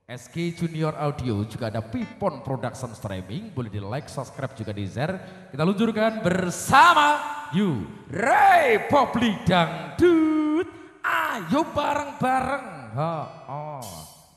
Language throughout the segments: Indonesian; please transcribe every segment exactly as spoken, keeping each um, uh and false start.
S K Junior Audio, juga ada Pipon Production Streaming, boleh di like, subscribe, juga di share. Kita luncurkan bersama You Republik Dangdut, ayo bareng-bareng. Ha, oh.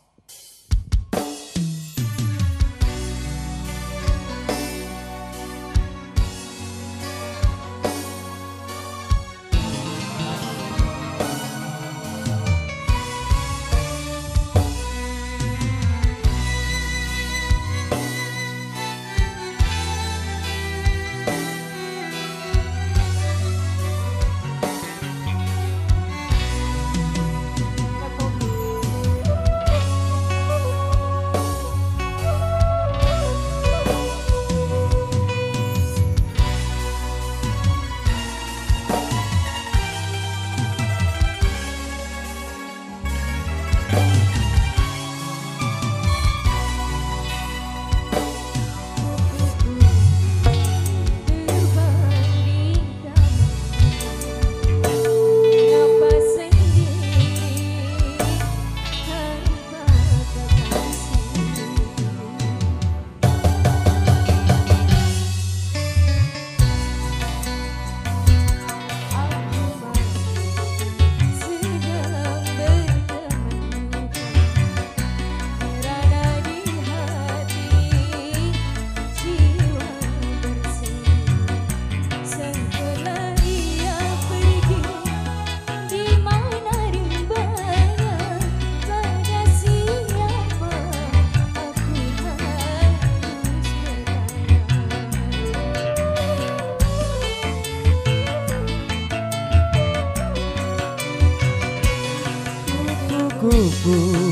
Kupu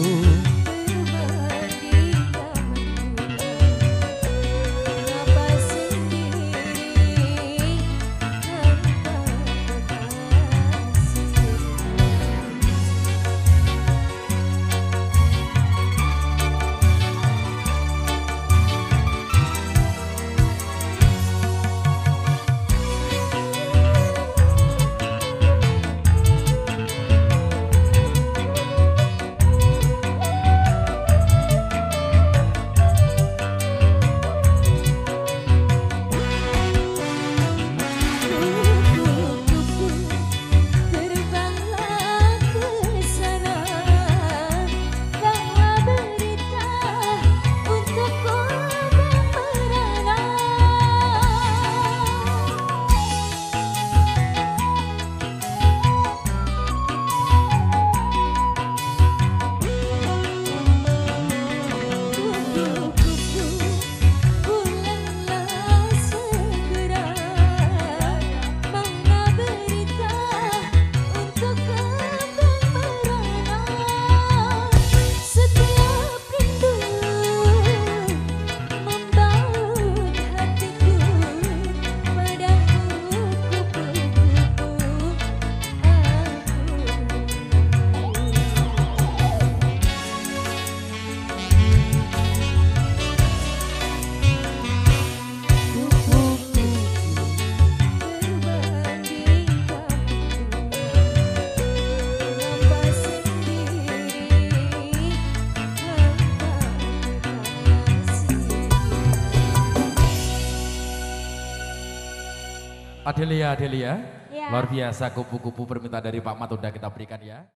Adelia, Adelia, ya. Luar biasa kupu-kupu permintaan dari Pak Mat udah kita berikan ya.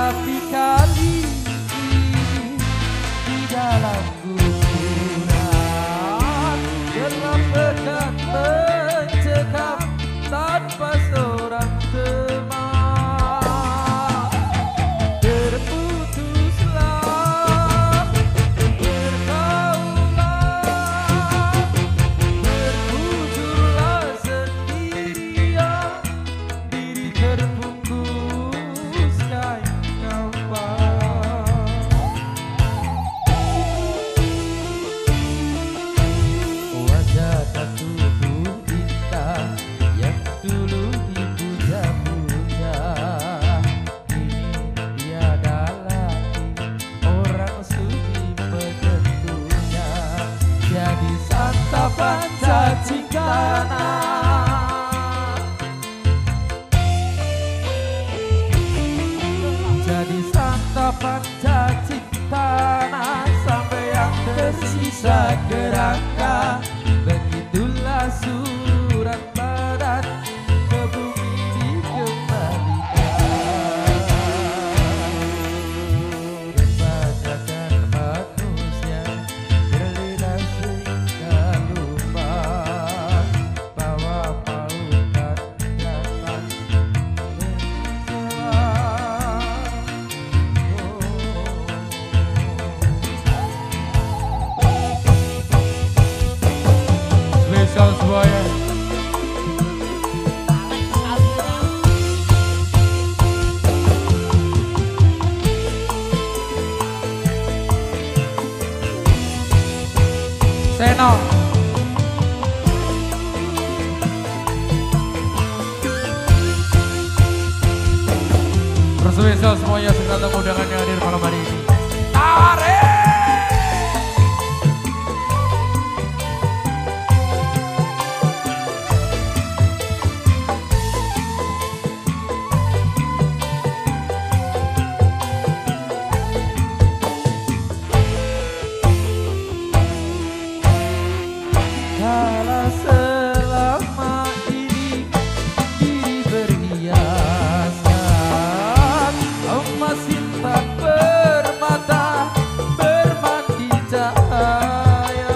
Tapi kali ini di dalam gurat gelap pekat mencekam tanpa seorang teman. Terputuslah pergaulan, terkujurlah sendirian, diri terbungkus kain kafan. Wajah tak tubuh indah yang dulu dipuja-puja, kini tiada lagi orang sudi menyentuhnya. Jadi santapan cacing tanah, jadi santapan cacing tanah, sampai yang tersisa kerangka. Begitulah surat padat ke bumi dikembalikan. Kebanyakan manusia berlidah sehingga lupa bahwa pautan dapat menjawab. Spesial semuanya. Seno. Spesial semuanya segala tamu undangan yang hadir malam hari ini. Tarik! Kalau selama ini diri berhiasan, emas intan permata bermandi cahaya.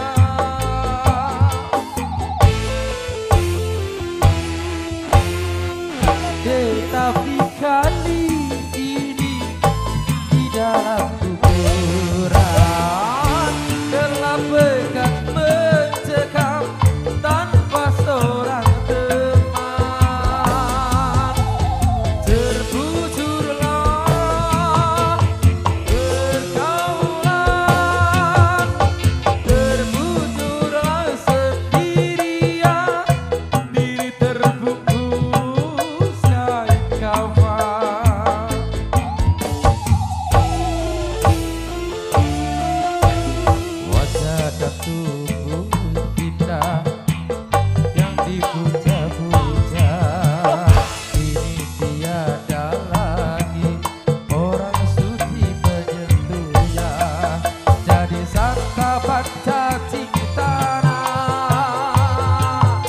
Tetapi kali ini di dalam kuburan gelap pekat mencekam tanpa seorang teman. Terbujurlah pergaulan, terbujurlah sendirian, diri terbungkus kain kafan. Wajah dan tubuh kita yang dipuja-puja, kini tiada lagi orang sudi menyentuhnya. Jadi santapan cacing tanah,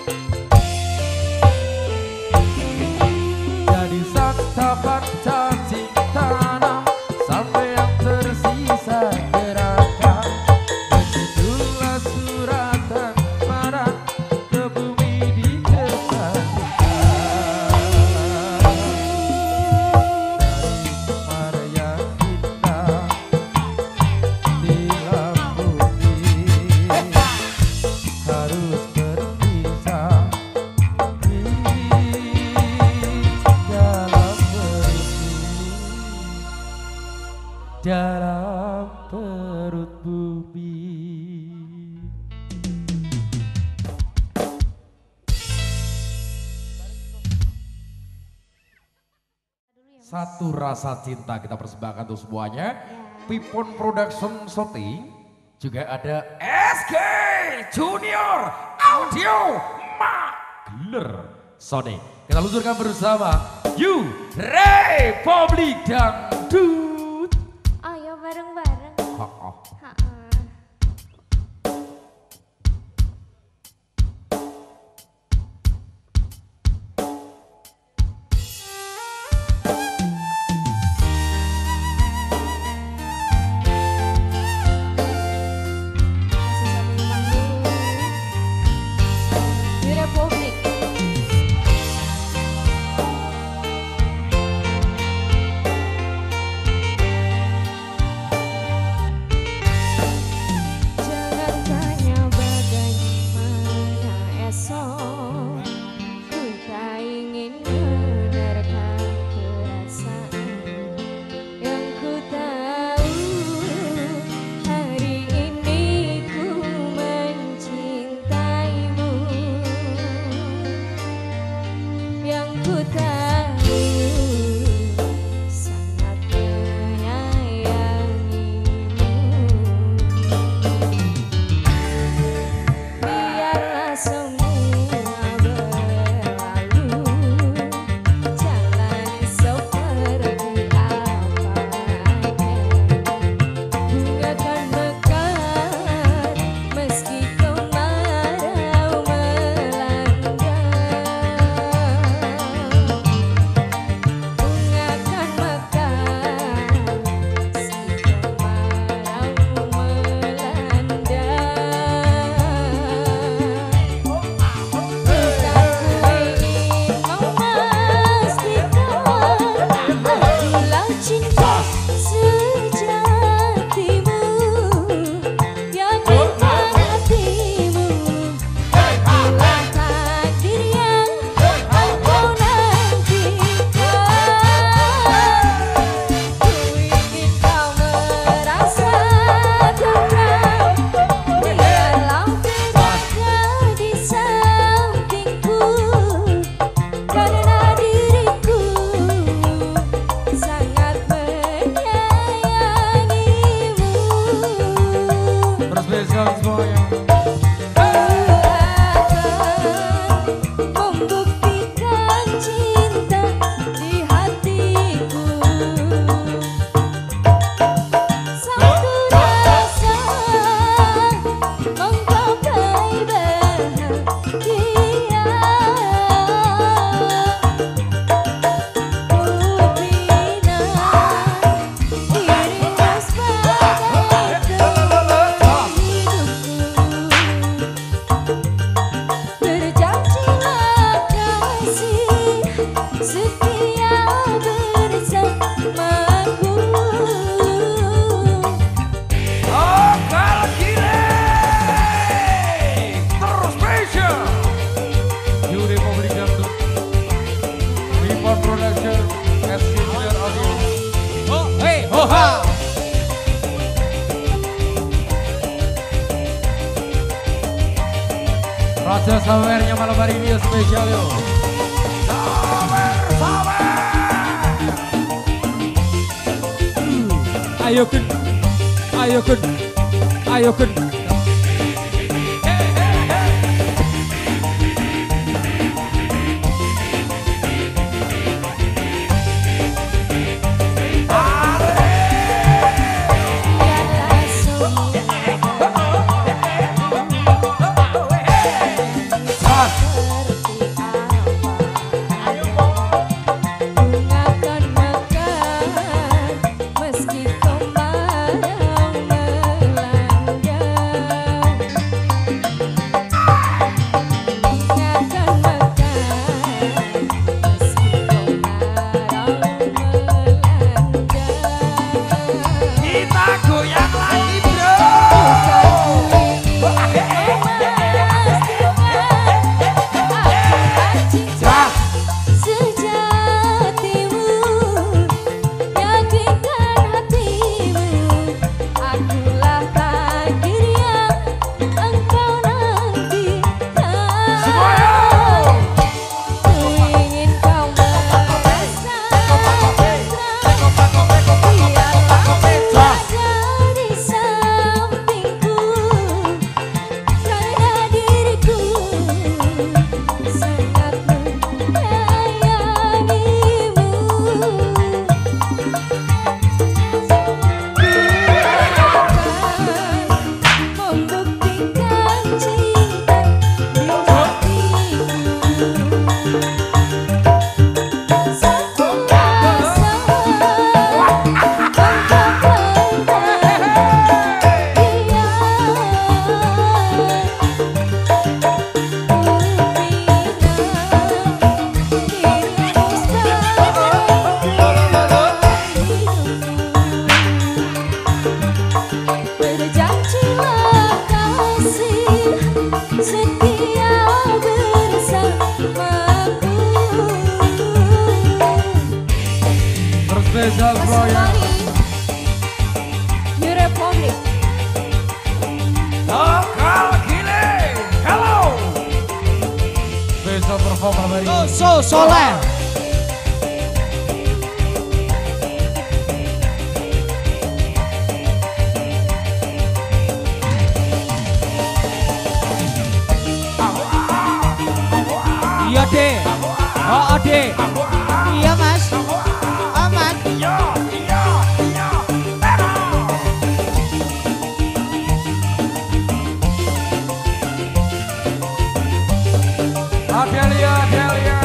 jadi santapan cacing tanah, sampai yang tersisa kerangka. Begitulah suratan padat ke bumi dikembalikan. Dari kemarin yang indah di bumi harus berpisah di dalam perut, dalam perut bumi. Satu rasa cinta kita persembahkan untuk semuanya. Pipon Production Shooting. Juga ada S K Junior Audio Magler Sony. Kita luncurkan bersama You Republik Dangdut. Ayo bareng-bareng. Ha-ha. Ha-ha. Raja sawernya malam hari ini spesial yo. Sawer, sawer. Ayo kun, ayo kun, ayo kun. Spesial Royal New Republic. Lokal Gile. Hello. Spesial perform hari ini. So Soleh. Iya deh. Oh deh. Iya mas. Aman. Iya, iya, iya. Adelia, Adelia.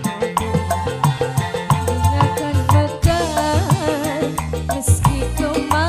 Meski kau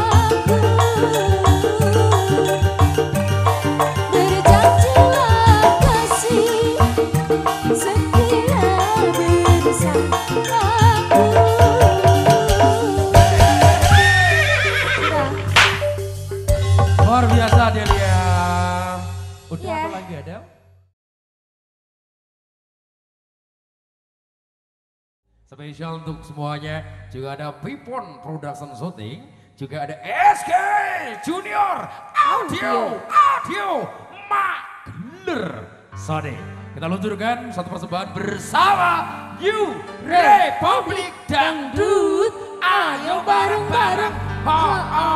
Luar biasa Delia. Udah Ya. apa lagi ada? Spesial untuk semuanya. Juga ada Pipon Production Shooting. Juga ada S K Junior Audio Audio Magler Sony. Kita luncurkan satu persembahan bersama You Republik Dangdut. Ayo bareng-bareng. Ha -ha.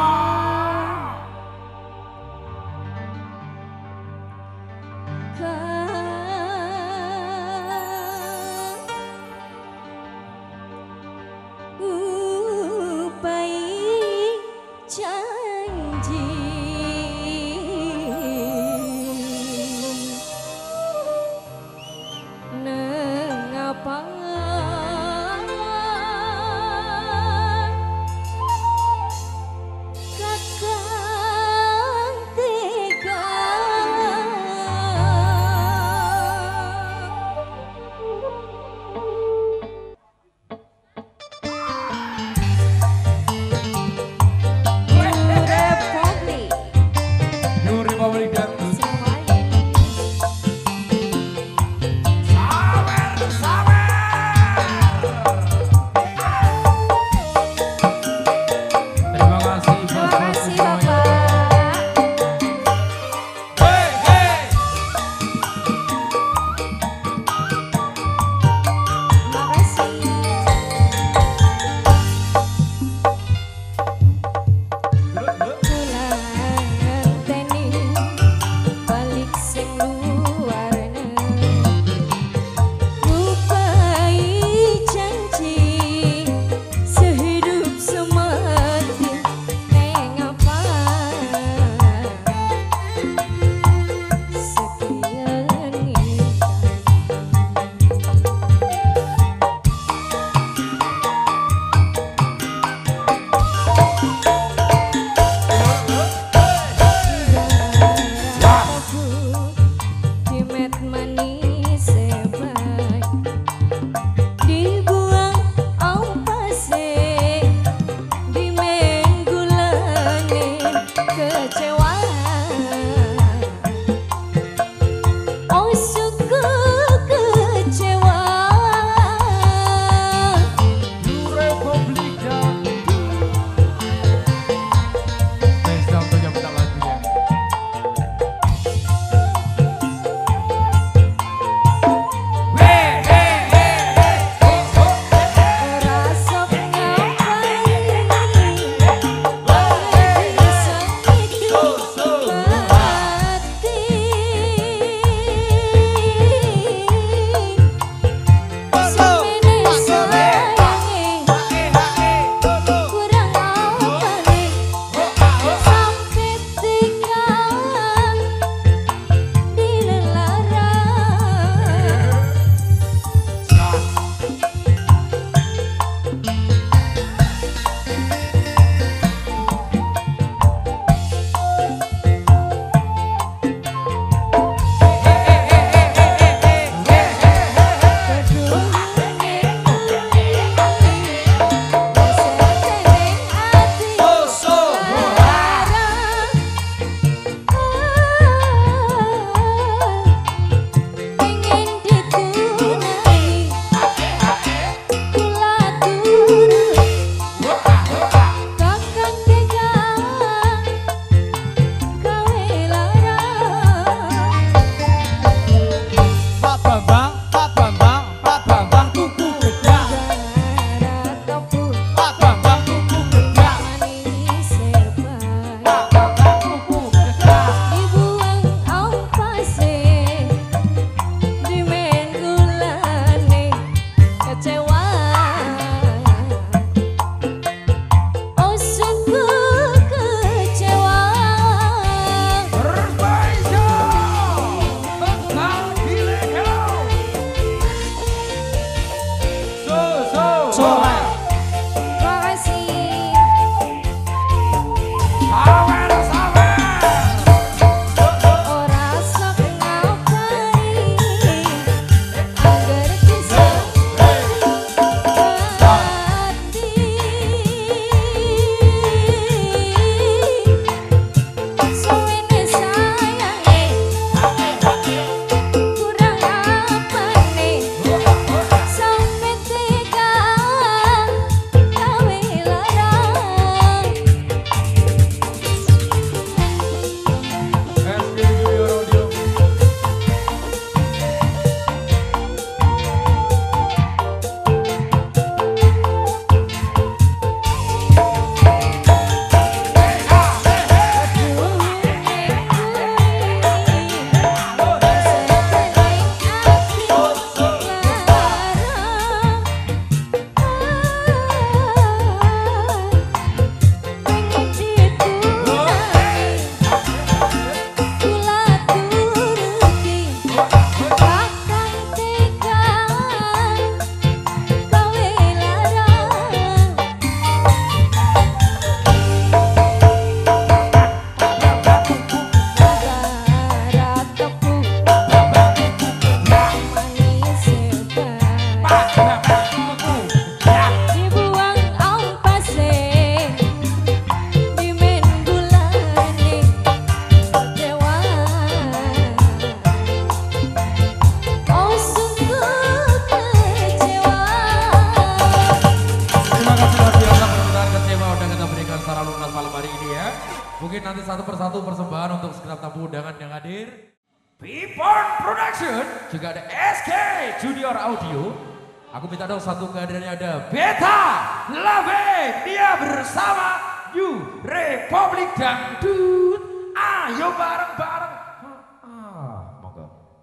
hari ini ya. Mungkin nanti satu persatu persembahan untuk segenap tamu undangan yang hadir. Pipon Production, juga ada S K Junior Audio. Aku minta dong satu kehadirannya ada Beta Lave, dia bersama You Republik Dangdut. Ayo bareng-bareng. Ah, monggo.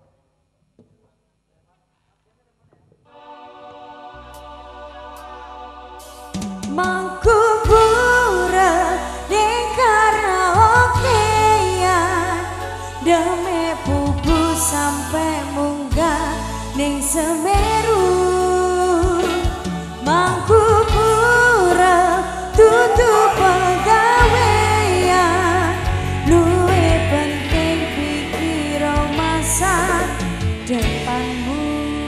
Mangku pura di karaokean, deme pupu sampai munggah ning Semeru. Mangku pura tutup pegawaian, luwe penting pikir masa depanmu.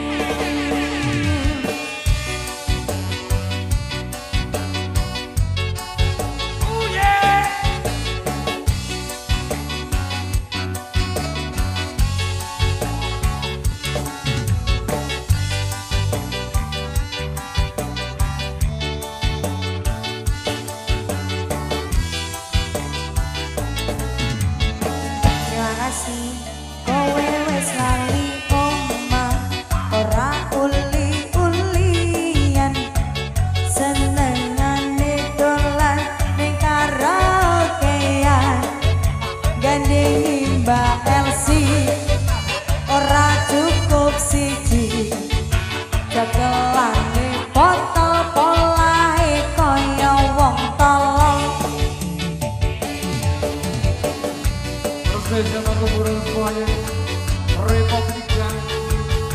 Kowe wes lali omah, ora uli-ulian, senengane dolan ning karaokean, gandeng Mbak Elsie, ora cukup siji, cekelane botol polahe kaya wong tolong. Bersama keburuan semuanya Republik Dangdut.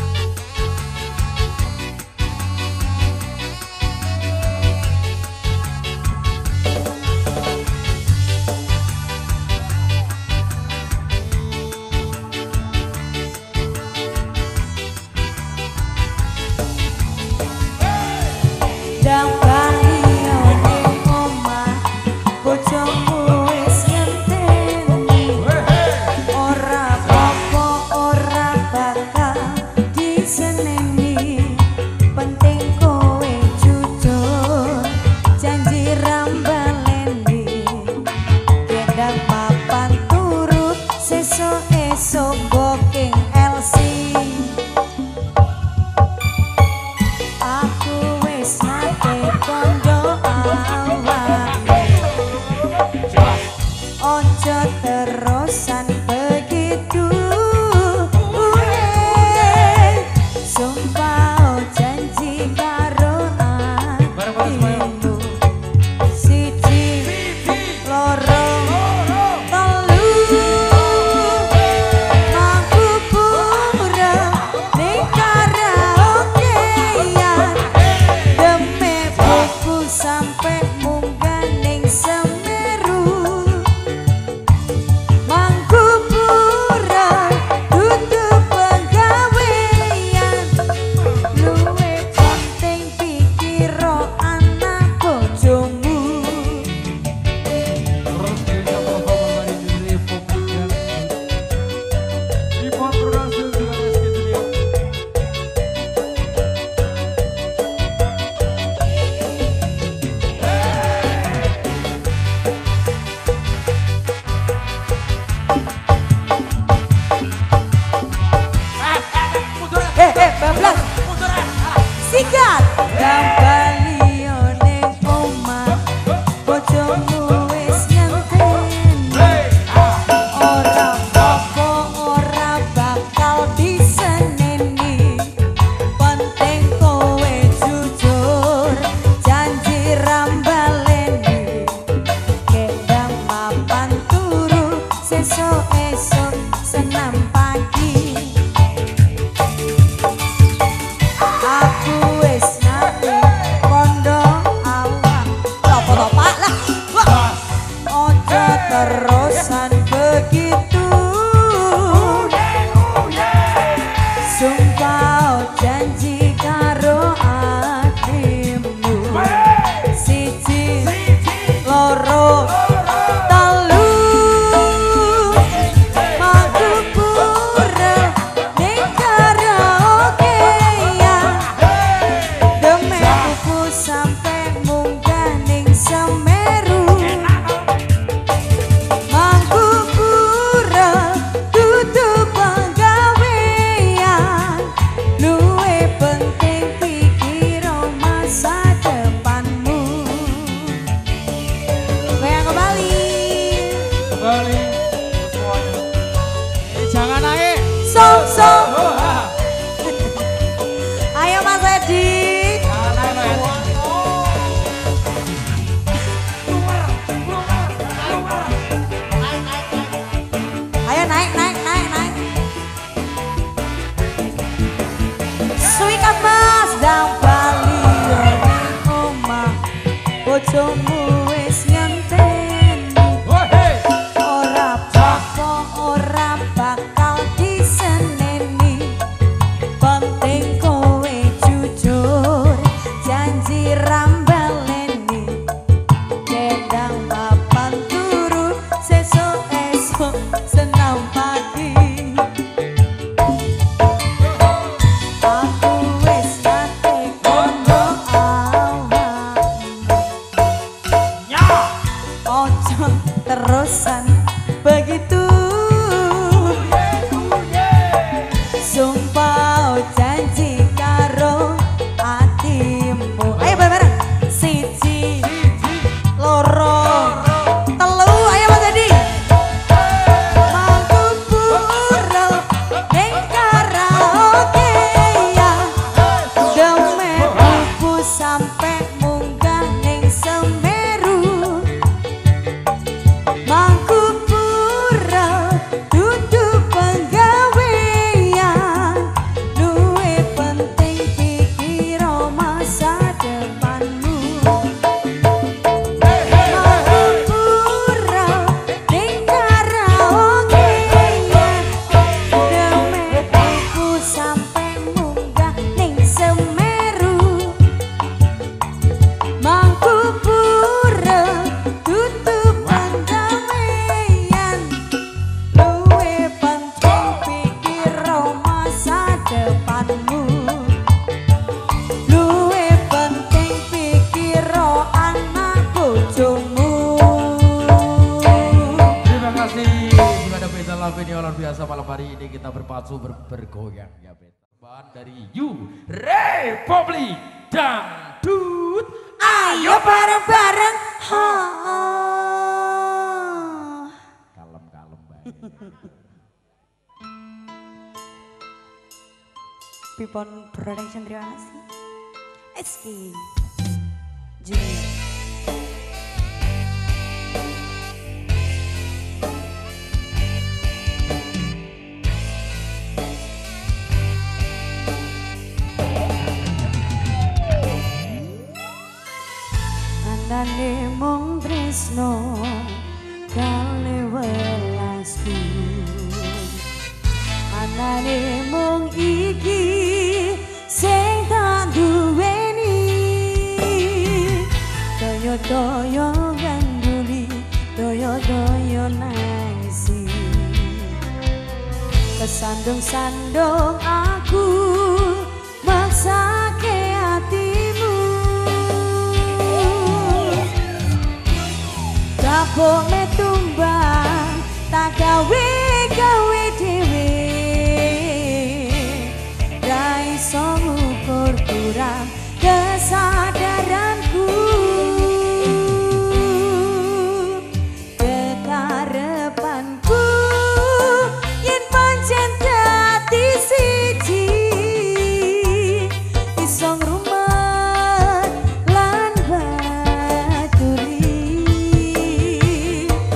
Dang bali ning omah, bojomu wis ngenteni. Ora apa ora bakal diseneni, penting kowe jujur, janji rambaleni. Kendang papan turu, sesuk-esuk booking Elsie. Aku wis nate kondo awake, ojo terusan begitu. Uye, sumpah janji karo atimu. Siji, loro, telu, mangku pura ning karaokean, deme buku sampai munggah ning Semeru. Mangku pura tutup pegawaian, luwe penting pikiro anak bojomu. Terus kita bawa dari Republik Dangdut. Pipon Production juga S K Junior. Eh, eh, bablas. Sikat. Dang bali ning omah, bojomu wis ngenteni. Ora apa ora bakal diseneni, penting kowe jujur, janji rambaleni. Kendang papan turu, sesuk-esuk senam pagi. Aku wis nate kondo awak, topo-topak lah. Wah. Ojo terusan begitu. Sumpah janji karo atimu. Siji, loro, telu, mangku pura ning karaokean, deme buku sampai munggah ning Semeru. bojomu wis ngenteni ora apa ora bakal diseneni penting kowe jujur janji rambaleni kendang papan turu sesuk esuk senam pagi aku wis nate kono awak ojo terusan begitu sumpah janji karo atimu ayo bareng siji loro telu ayo Mas Edi mangku pura ning karaoke ya deme buku sampai munggah ning Semeru mangku pura duduk penggawean luwe penting pikir masa depanmu mangku pura ning karaoke ya deme buku sampai munggah ning Semeru mangku pura tutup penggawean luwe penting pikir masa depanmu luwe penting pikir anak bojomu. Terima kasih kepada Beta Love ini luar biasa malam hari ini kita berpacu ber bergoyang ya Beta. Bahan dari You Republik Dangdut. Ayo bareng-bareng ha Kalem-kalem baik. Pipon Production terima kasih Eski Junior anane mung tresno kale welasku anane mung iki sing tak duweni toyo-toyo ganduli toyo-toyo nangisi kesandung-sandung aku maksake hatimu kapok metumbang tak gawe gawe dhewe ra iso ngukur kurang kesadaranku kekarepanku yen pancen dadi siji iso ngrumet lan baturi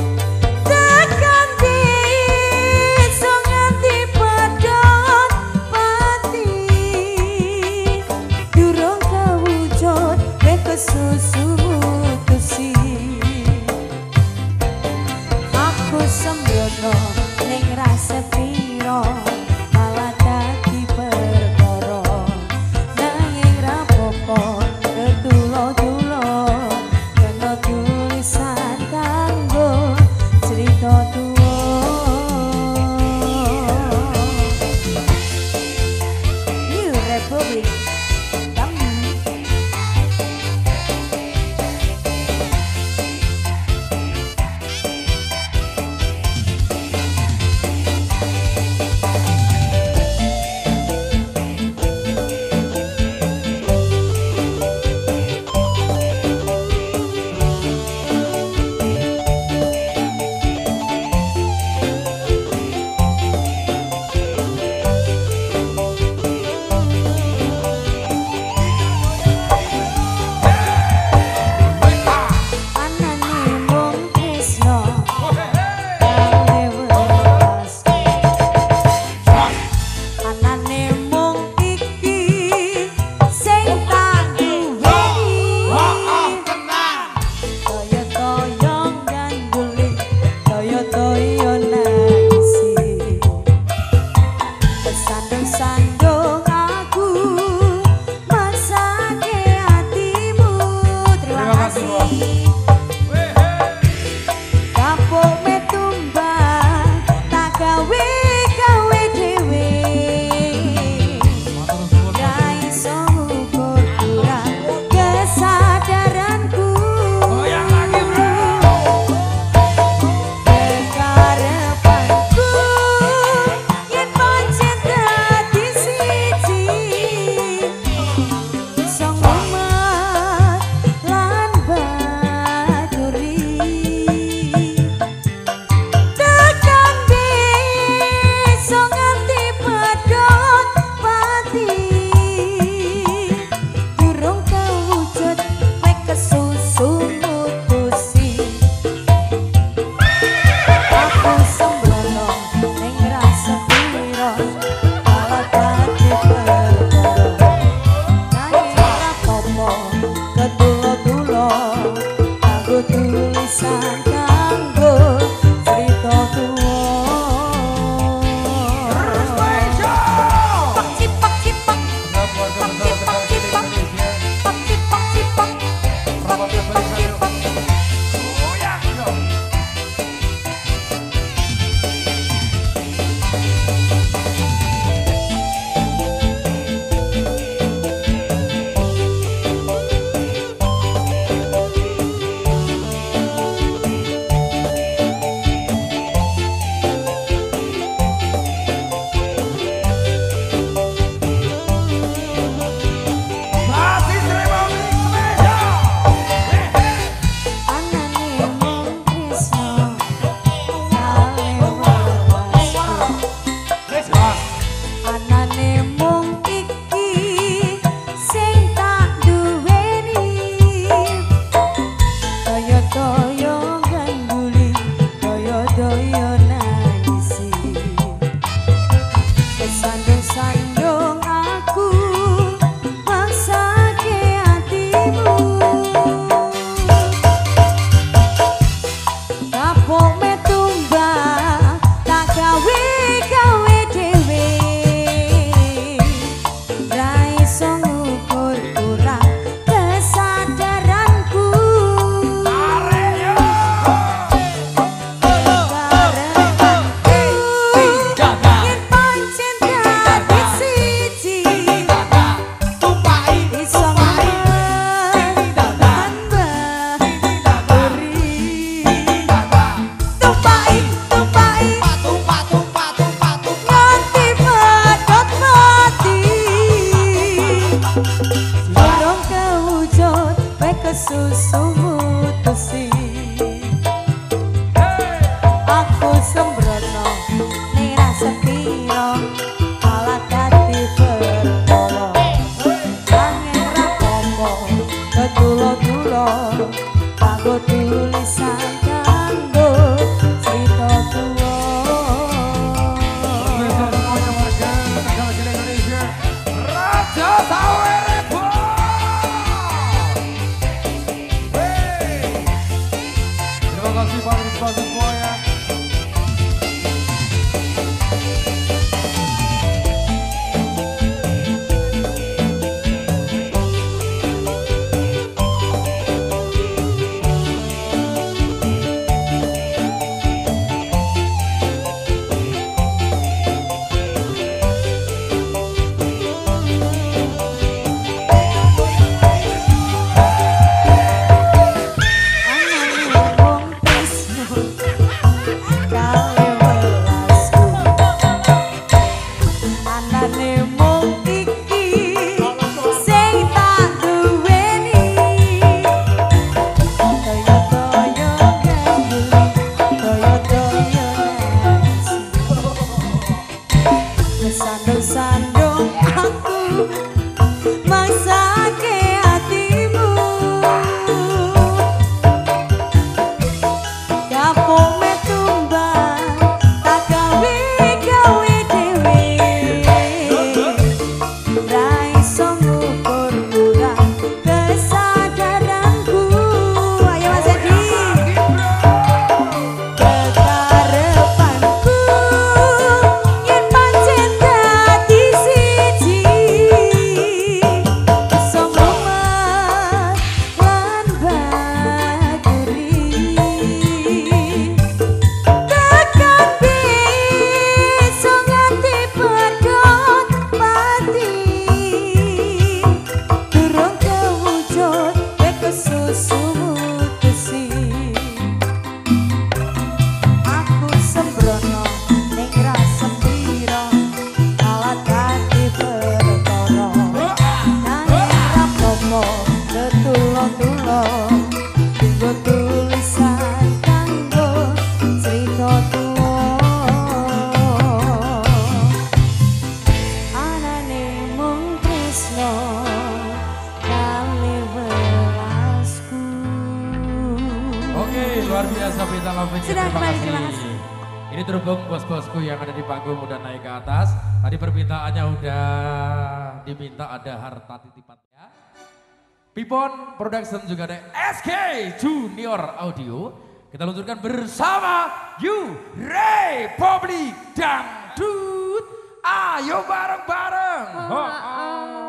Ini terhubung bos-bosku yang ada di panggung udah naik ke atas. Tadi permintaannya udah diminta ada harta titipannya. Pipon Production juga ada S K Junior Audio. Kita luncurkan bersama You Republic Dangdut. Ayo bareng-bareng. Oh, oh.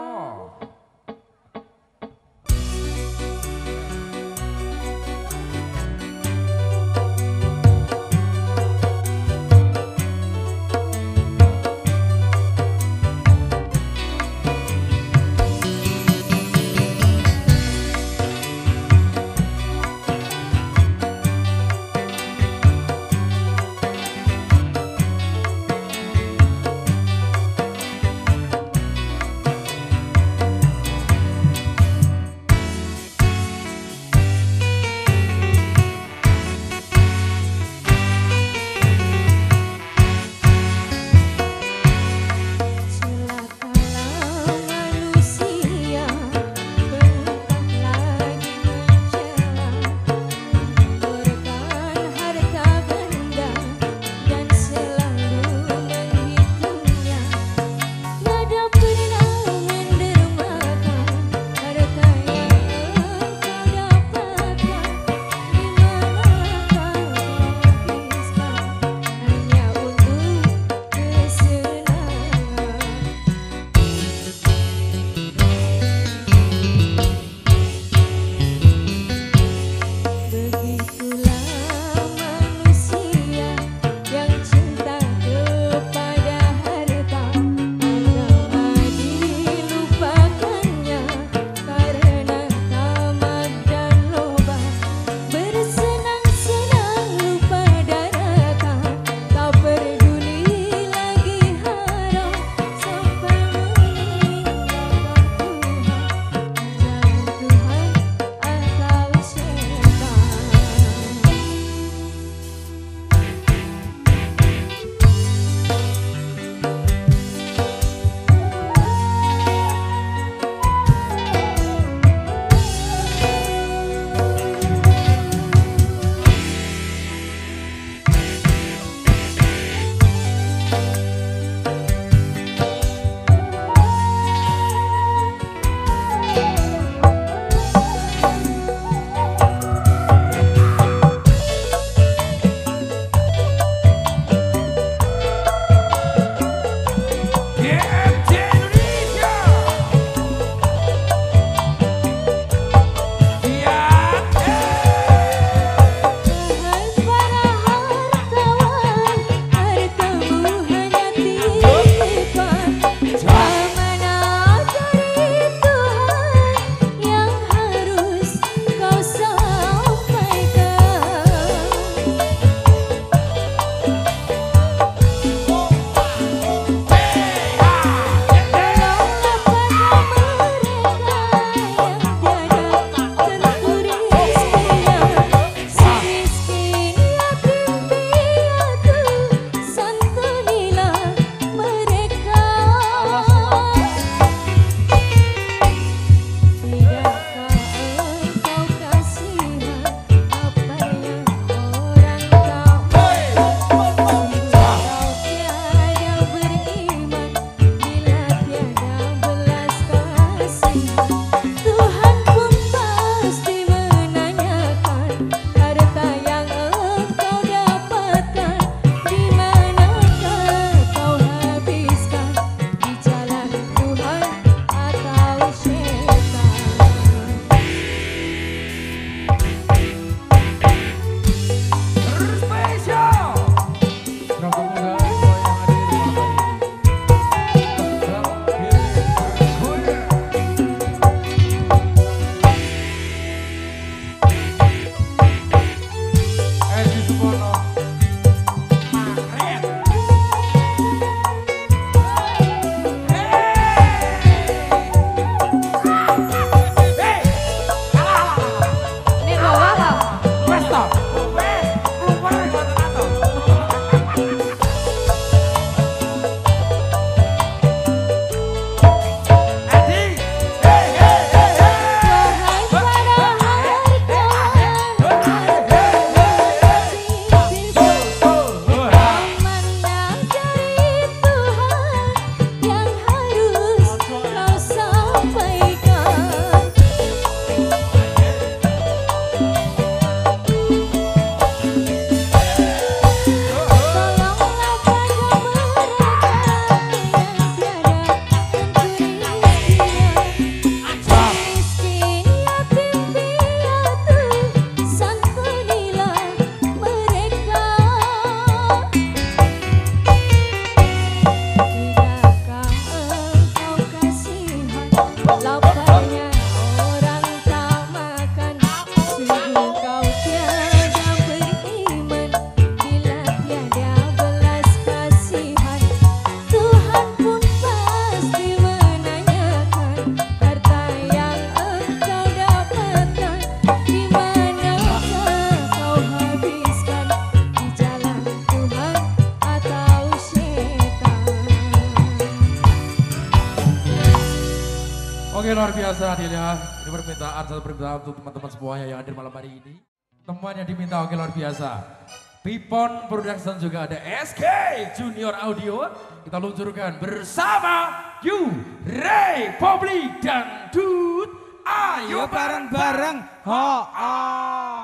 Oke, luar biasa Adelia. Ini permintaan, satu permintaan untuk teman-teman semuanya yang hadir malam hari ini. Teman yang diminta, oke luar biasa. Pipon Production juga ada S K Junior Audio. Kita luncurkan bersama You Republik Dangdut. Ayo bareng-bareng. Ho, oh.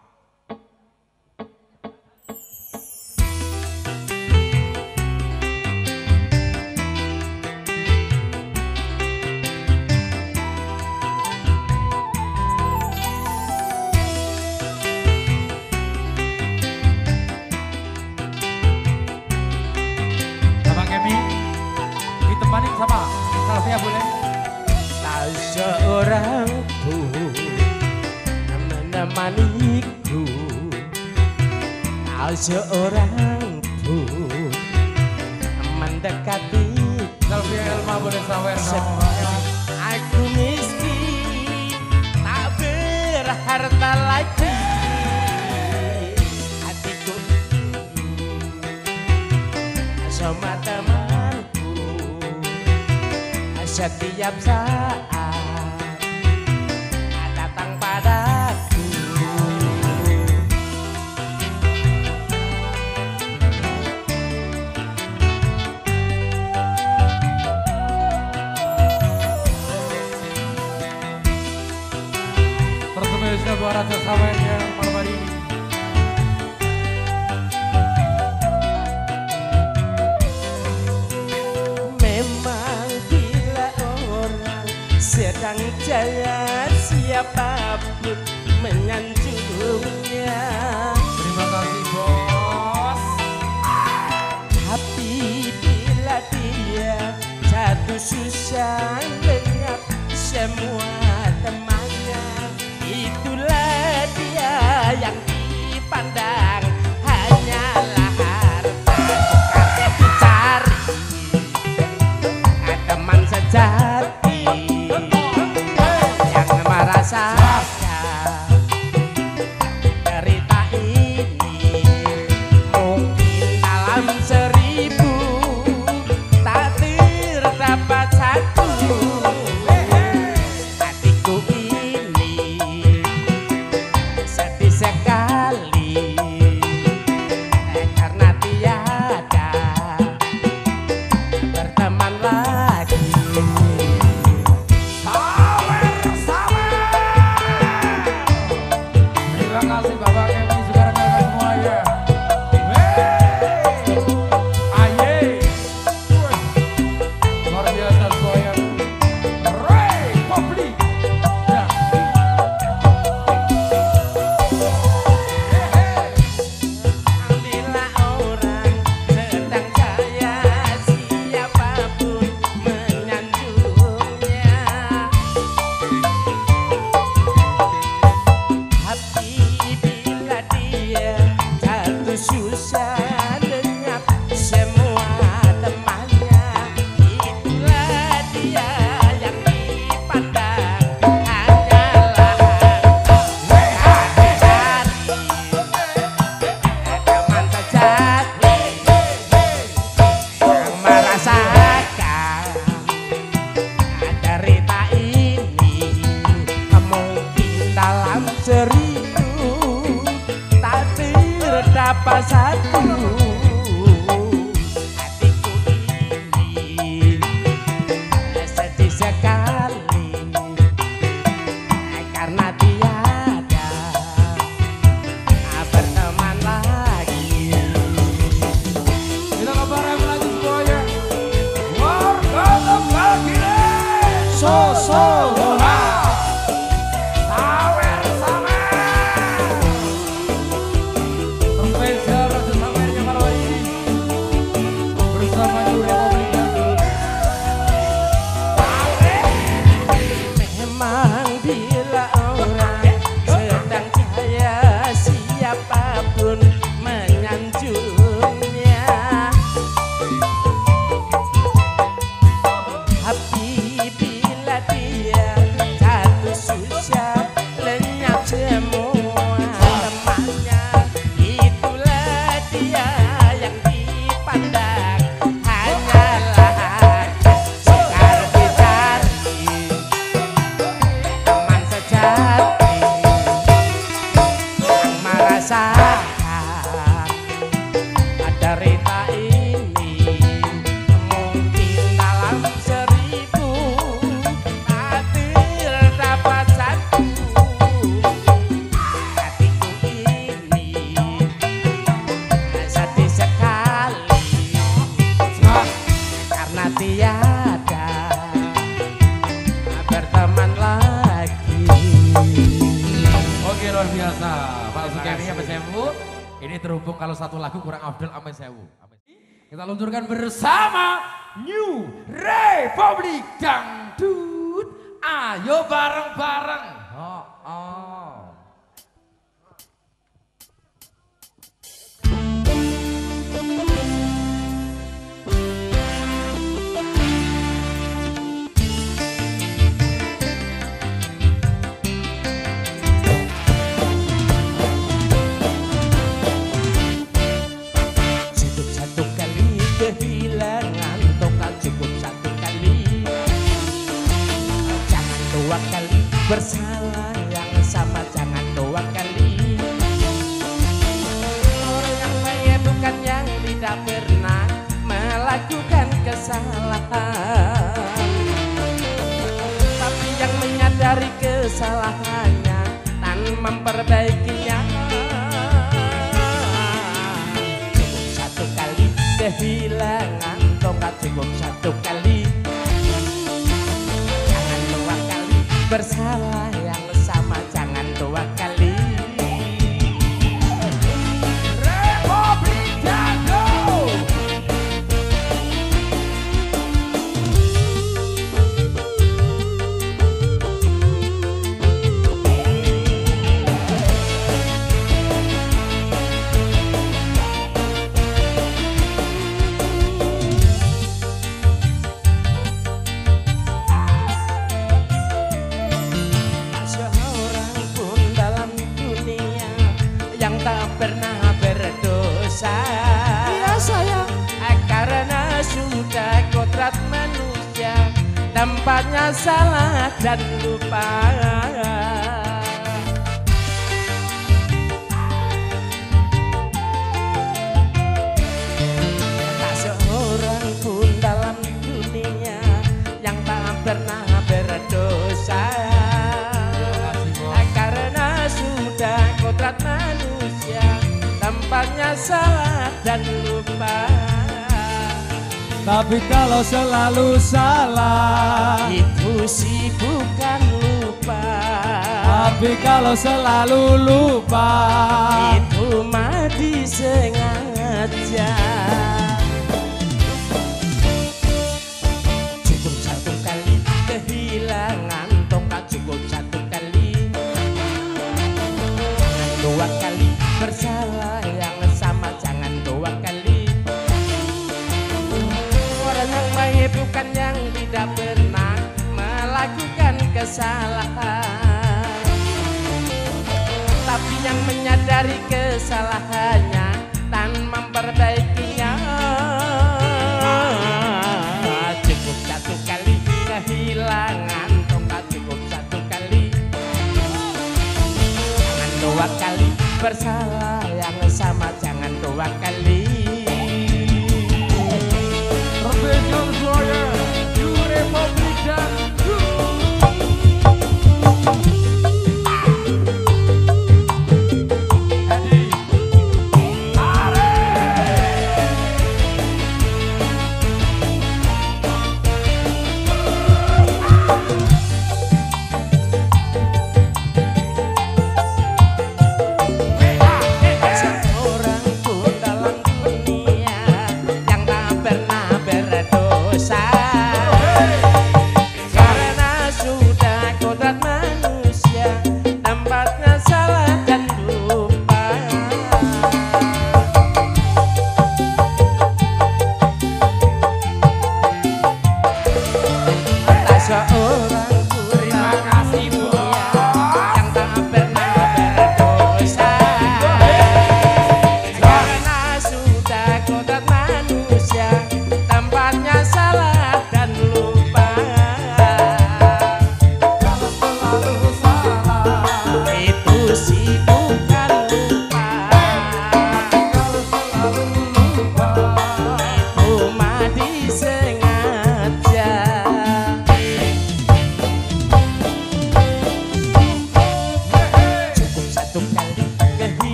Ditemani sama Salvia boleh? Tak seorang pun menemaniku, tak seorang pun mendekati. Salvia Elma boleh sawer no. Aku miskin, tak berharta lagi. Hatiku sama temanku setiap saat datang padaku. Terspesial buat Raja Sawernya malam hari ini. Memang bila orang sedang jaya, siapapun menyanjungnya. Terima kasih bos. Tapi bila dia jatuh susah, lenyap semua temannya, itulah dia yang dipandang hanyalah harta. Bukan dicari teman sejati yang merasakan cerita ini. Mungkin dalam seribu tak terdapat satu hatiku ini sedih sekali karena tiada berteman lagi. Sawer, sawer. Terima kasih Bapak Kemi juga rekan-rekan semuanya. Wey, aye. Luar biasa semuanya. Republik Dangdut. Bila orang sedang jaya, siapapun menyanjungnya. Tapi bila dia jatuh susah, lenyap semua temannya, itulah dia yang dipandang hanyalah teman sejati yang merasakan cerita ini. Mungkin dalam seribu tak terdapat satu hatiku ini sedih sekali karena tiada berteman lagi. Kita kabarnya melanjut semuanya. Warga Tegal Gile. So so Sawer, sawer. Terspesial Raja Sawernya malam hari ini. Bersama You Republik Dangdut. memang bila orang sedang jaya, siapapun menyanjungnya. Tapi bila dia tiada berteman lagi. Oke, luar biasa. Pak Sukemi Ame Sewu. Ini terhubung kalau satu lagu kurang afdol Ame Sewu. Kita luncurkan bersama New Republic Dangdut. Ayo bareng-bareng. Oh, oh. Kehilangan tongkat cukup satu kali, jangan dua kali bersalah yang sama, jangan dua kali. Orang yang baik bukan yang tidak pernah melakukan kesalahan, tapi yang menyadari kesalahannya dan memperbaikinya. Kehilangan tongkat cukup satu kali, jangan dua kali bersalah yang sama, jangan dua kali. Republik Dangdut. Pernah berdosa, Ya sayang, karena sudah kodrat manusia, tempatnya salah dan lupa. Tak seorang pun dalam dunia yang tak pernah berdosa, karena sudah kodrat manusia, tempatnya salah dan lupa. Tapi kalau selalu salah, itu sih bukan lupa. tapi kalau selalu lupa, itu mah disengaja. Cukup satu kali kehilangan tongkat, cukup satu kali, jangan dua kali bersalah yang sama, jangan dua kali. Orang yang baik bukan yang tidak pernah melakukan kesalahan, tapi yang menyadari kesalahannya dan memperbaikinya. Cukup satu kali kehilangan tongkat, cukup satu kali, jangan dua kali bersalah yang sama, jangan dua kali. Profesor Zoya, New Republik Dangdut.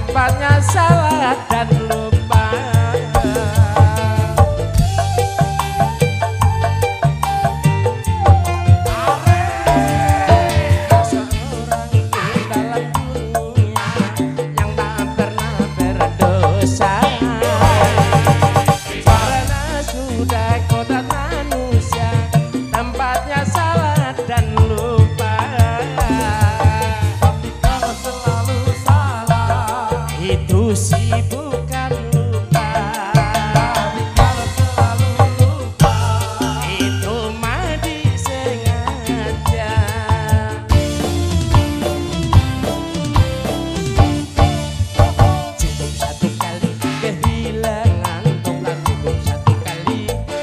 tempatnya salah dan lupa. Seorang di dalam dunia yang tak pernah berdosa, karena sudah kodrat manusia tempatnya salah dan lupa. Tapi kalau selalu salah, Itu sih bukan lupa, tapi kalau selalu lupa, itu mah disengaja. Cukup satu kali kehilangan tongkat, cukup satu kali.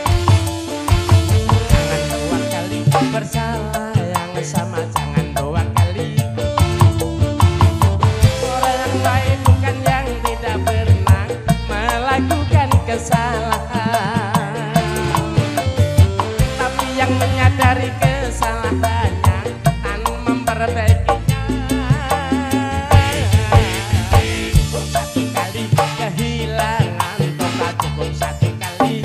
Jangan dua kali bersalah yang sama, jangan dua kali. Orang yang baik bukan yang tidak pernah melakukan kesalahan, tapi yang menyadari kesalahannya dan memperbaikinya. Cukup satu kali kehilangan tongkat, cukup satu kali.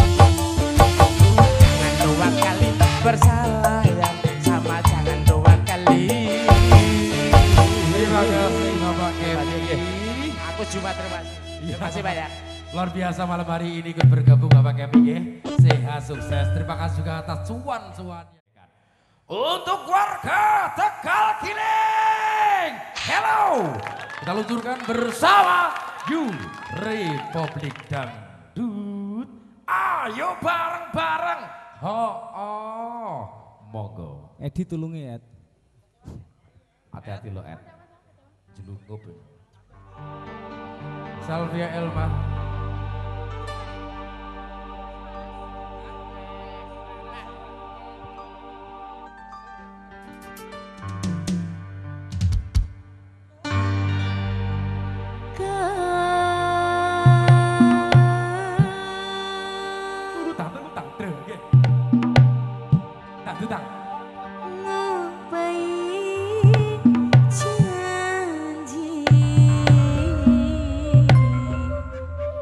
Jangan dua kali bersalah yang sama, jangan dua kali. terima kasih Bapak Kemi. Aku cuma terima kasih. Terima kasih banyak. Luar biasa malam hari ini ikut bergabung Bapak Kemi ya. Sehat sukses. Terima kasih juga atas cuan-cuannya. Untuk warga Tegal Giling, hello. Kita luncurkan bersama You Republik Dangdut. Ayo bareng-bareng. Ho oh, monggo. Edi tulungi Ed. Hati-hati lo Ed. Jelungup. Salvia Elma. Turu tang turu tang dreng nggih. Tang turu tang. janji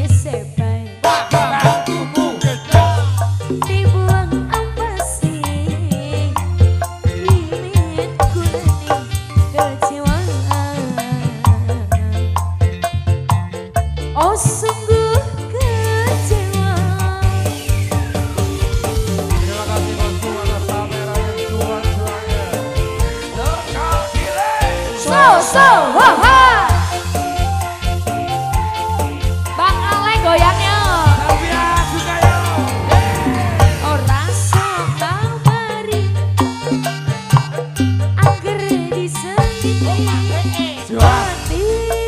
so, ha ha. Bang Ale goyangnya. Salvia Sukayo. Ora sabau bari. Angger diseni. Juati.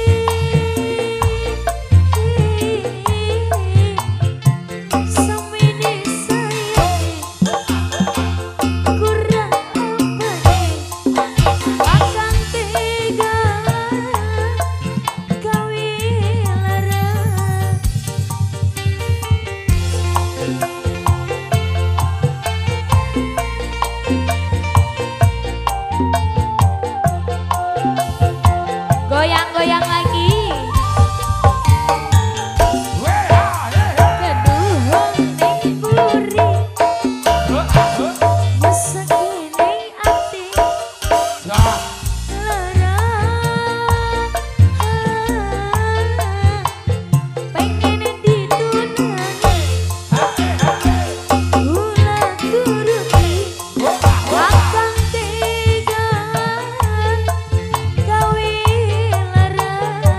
Semini sayang. Kurang apa nih? Akan tega kawin lara. Goyang-goyang lagi. Keduhung ning buri. Mesaki ning ati. Lara. Pengen ditunangi. Ulah turuti. Akan tega kawin lara.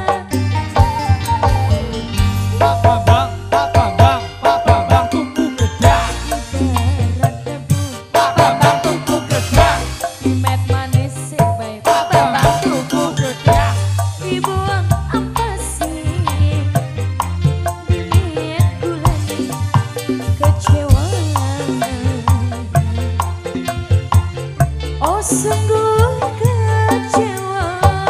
Pak Bambang, Pak Bambang, Pak Bambang tumpu gedang. Ibarat debu. Pak Bambang tumpu gedang. Imet manis sing bae. Pak Bambang tumpu gedang. Dibuang apa sih? Dilihat gulani kecewa. Oh sungguh kecewa.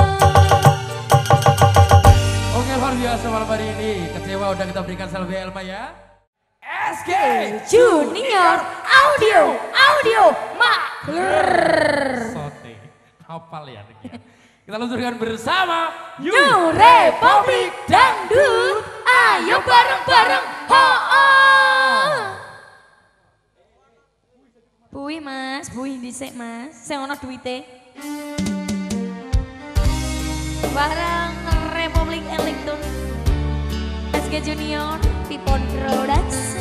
Oke, luar biasa malam hari ini. Kecewa udah kita berikan Salvia Elma ya. S K Junior Audio Audio Mak. Sote. Hafal ya. Kita luncurkan bersama New Republic Dangdut. Ayo bareng-bareng. Ho oh. Bui mas, bui dhisik mas. Sing ana duwite. Bareng Republik Ellington. S K Junior Pipon Production.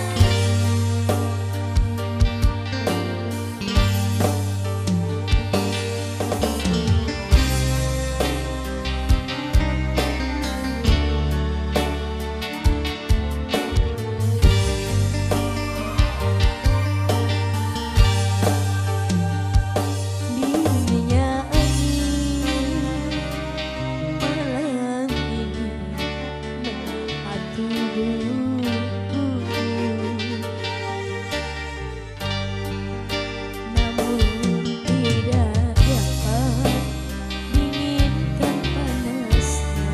Dirinya angin malam ini melihat tubuhku, namun tidak dapat dinginkan panasnya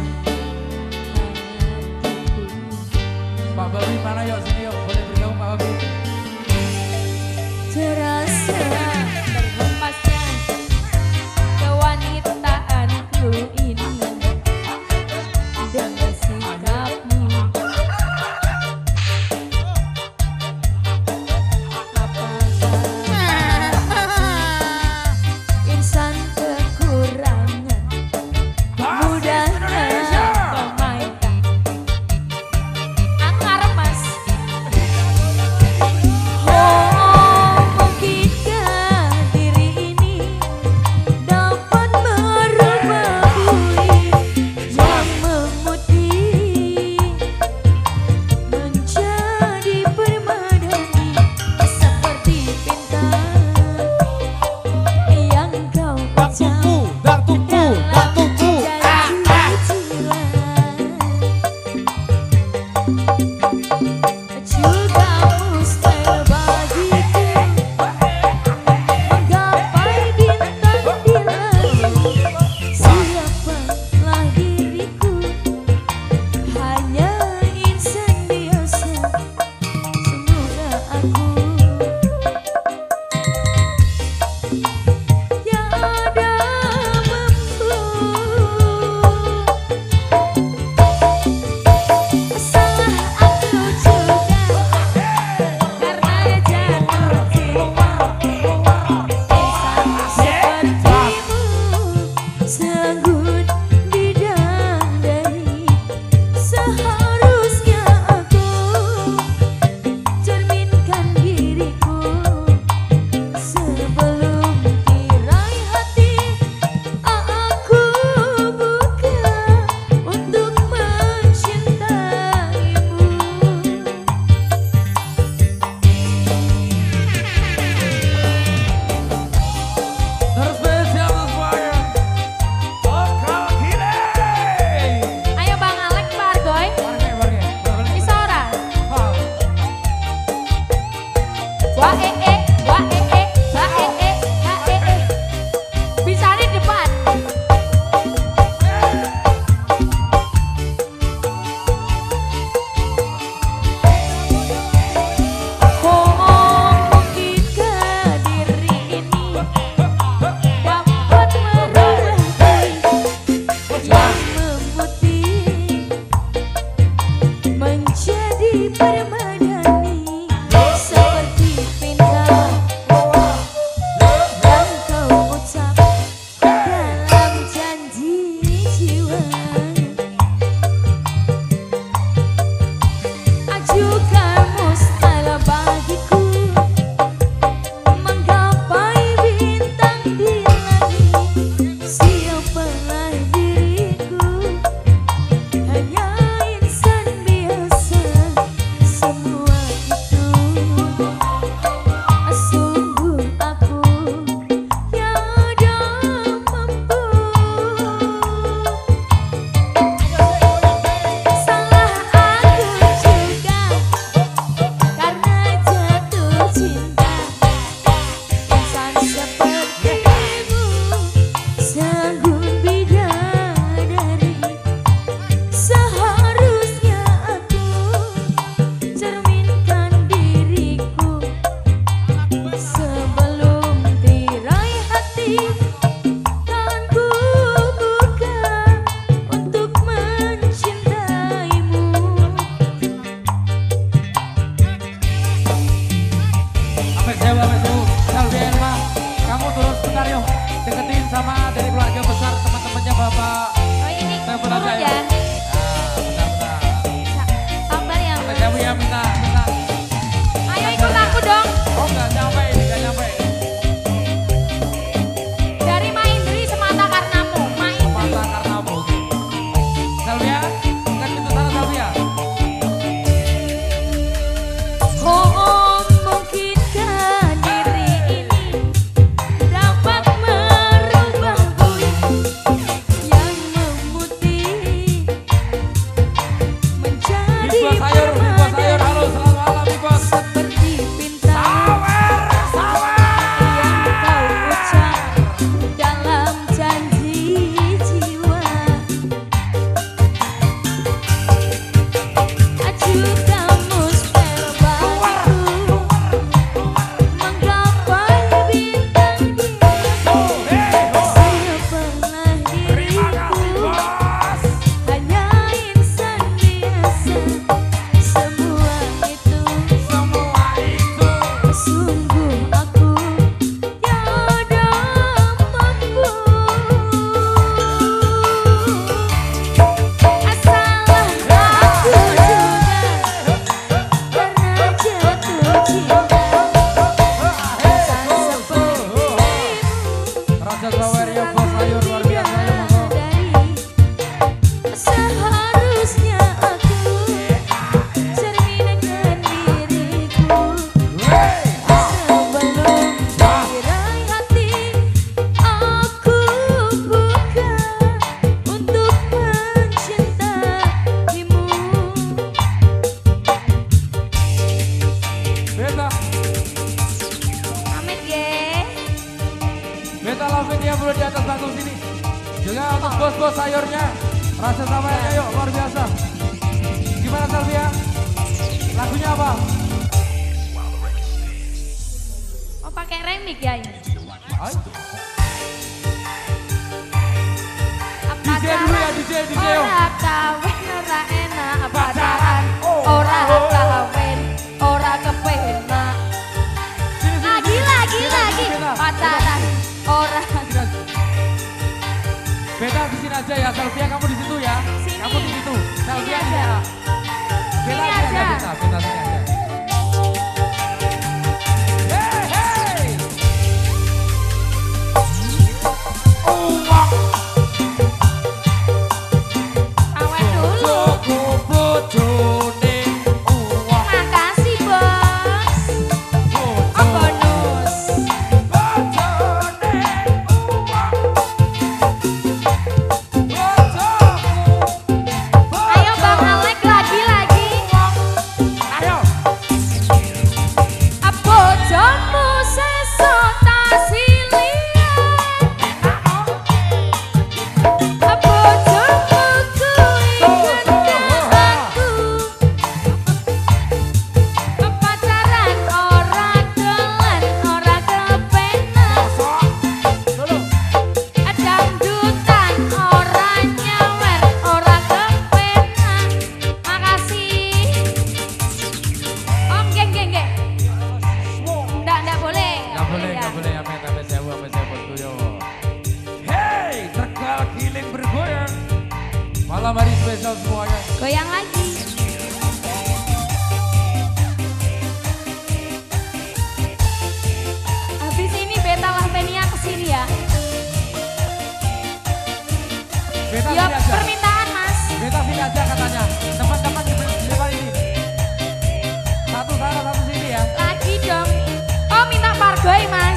hatiku. Pak Babi mana yuk sini yuk. Boleh bergabung Pak Babi. Terasa terhempasnya kewanitaanku ini dengan sikapmu. Apakah insan kekurangan mudahnya memainkan? Aku ngarep mas. Oh, mungkinkah diri ini dapat merubah bui yang memutih menjadi permadani seperti bintang yang kau ucap Bang tumpu, bang tumpu. juga mustahil bagiku menggapai bintang di langit. Siapalah diriku, hanya insan biasa. Semoga aku yang ada mampu. Salah dipermadani seperti pinta yang kau ucap dalam janji jiwa. Ajukan mustahil bagiku menggapai bintang di langit. Siapalah diriku, hanya insan biasa. Semua itu sungguh aku tiada mampu. Salah aku juga karena jatuh cinta. Insan sepertimu sanggup bidadari. Seharusnya aku cerminkan diriku sebelum tirai hati kan ku buka untuk mencintaimu. Sampai jauh, sampai jauh. Selvi Elma, kamu turun sebentar yuk. Deketin sama dari keluarga besar teman-temannya Bapak. Oh ini Saya turun benar ya. Nah, bentar-bentar. Sabar ya. Sampai jauh ya, minta, minta. Ayo ikut aku dong. Oh nggak nyampe ini, nggak nyampe. Dari Maindri semata karenamu. Maindri. Mata karena apa? Oke. Selvi ya, kan pintu sana Selvi ya. Oh mungkinkah diri ini dapat merubah bui yang memutih menjadi Big Boss sayur, Big Boss sayur. Halo, selamat malam Big Boss. seperti bintang yang kau ucap dalam janji jiwa. Ajukan mustahil bagiku menggapai bintang di langit. Siapalah diriku, hanya insan biasa. Semua itu Semua itu sungguh aku tiada mampu. Salah aku juga karena jatuh cinta. Insan sepertimu Raja Saweria Bos sayur luar biasa ya monggo. seharusnya aku cerminkan diriku sebelum tirai hati aku buka untuk mencintaimu. Beta, Pamit ye. Beta Lavinia boleh di atas panggung sini. Juga untuk bos-bos sayurnya. Rasa sama ya, yuk luar biasa. Gimana Selvia? Lagunya apa? Oh pakai remix ya ini. Ay, Apa D J dulu ya, D J, D J. Ora kawin, ora enak pacaran. Ora kawin, ora kepenak. Sini, sini, Lagi sini. lagi Sini, lagi sini, sini. pacaran. Ora Sini. Beta di sini aja ya, Selvia kamu di situ ya. Sini. Kamu di situ. Selvia Sini di aja. sana. Beta Sini di sini aja. aja, Beta, Beta sini aja. Hey, hey. Uwak. awet dulu. Bojoku bojone uwak. Makasih bos. Oh bonus. Bojone uwak. Bojoku. Ayo Bang Alek lagi lagi. Ayo. Goyang lagi. Habis ini Beta Lavenia kesini ya. Beta Ya sini aja. permintaan Mas. Beta sini aja katanya. Teman-teman di depan ini. Satu sana, satu sini ya. Lagi dong. Oh minta Pargoy Mas.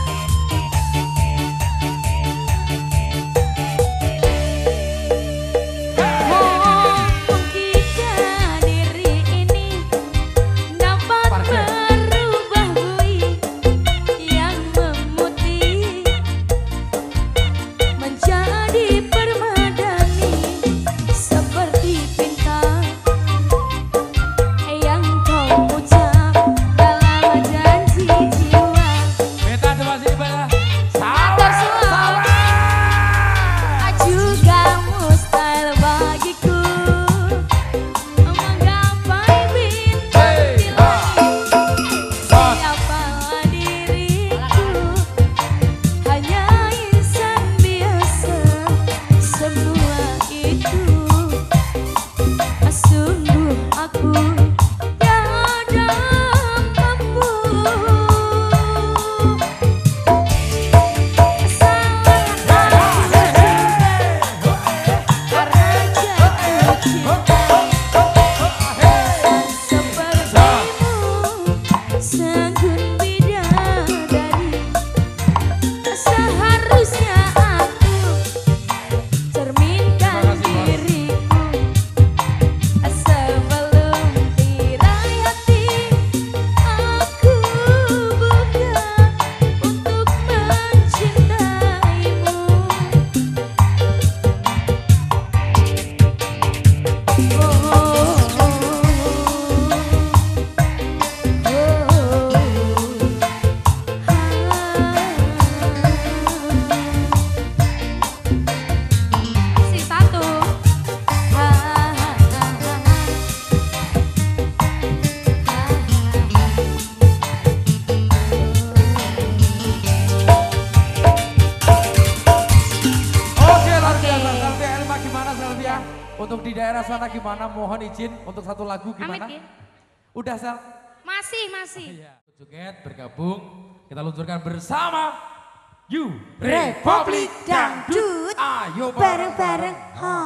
Untuk di daerah sana gimana? Mohon izin untuk satu lagu gimana? Amit, ya? Udah Sel? Masih, masih. Iya. Joget bergabung, kita luncurkan bersama You Republik Dangdut. Ayo Bareng-bareng.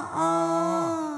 Oh.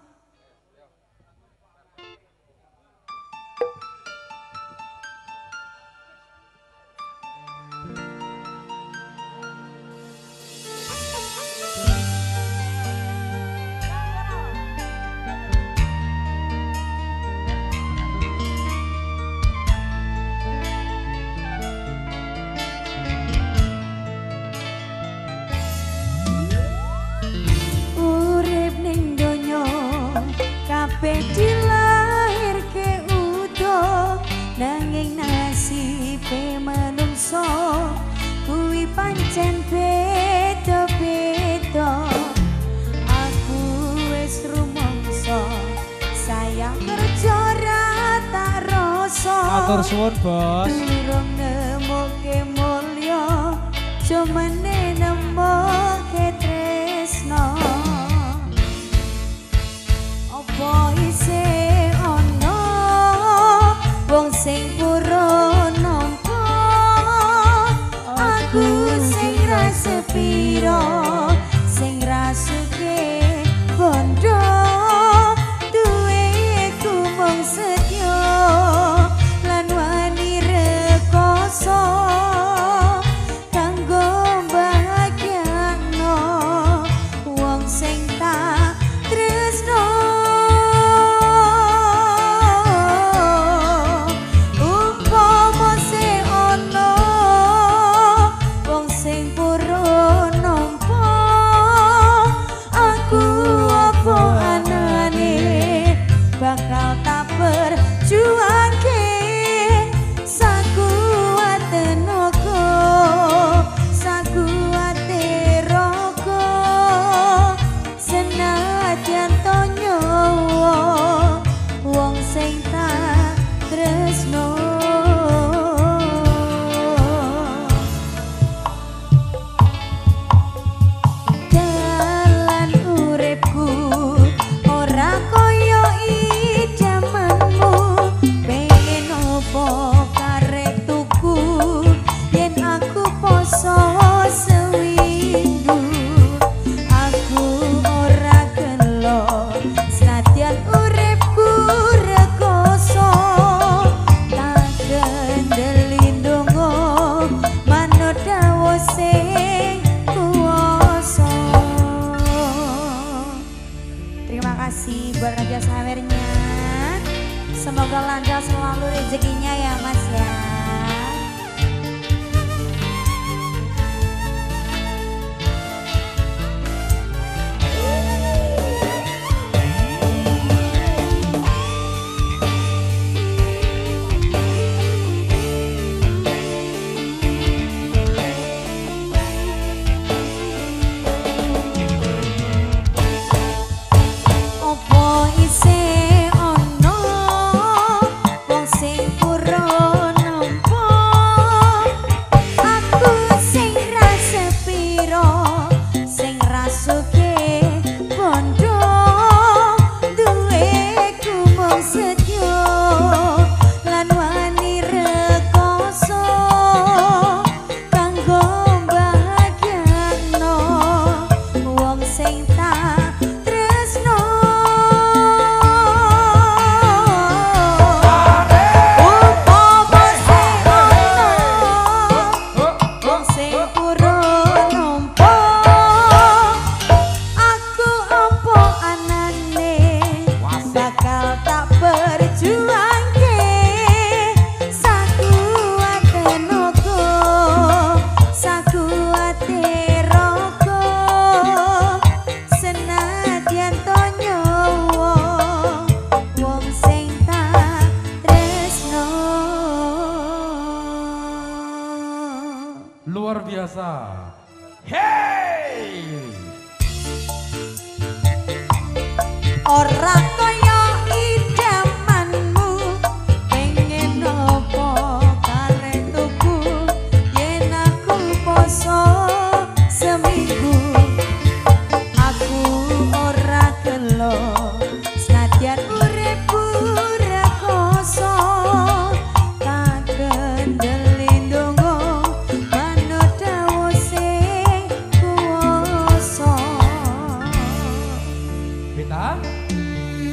Kabeh dilahirke utuh nanging nasibe manungsa kuwi pancen beda-beda. Aku wis rumangsa sayang kerja ra tak rasa. Matur suwun, Bos. Durung nemoke mulya jumene nemoke tresno. Apa isih ana wong sing pura nampa aku sing ra sepira sing rasuke bondo duwe ku mung setya lan wani rekoso kanggo bahagiano wong sing tak tresno. Bakal tak perjuangke sakuat tenaga sakuat raga senajan to nyawa wong sing tak tresno. Dalan uripku ora koyo Semoga lancar selalu rezekinya ya Mas ya. Luar biasa. Hey! Ora kaya idamanmu, pengen nopo kare tuku, yen aku poso seminggu. Aku ora gelo, senadyan uripku rekoso, kakendeli ndonga manut dawuh sing kuwasa. Beta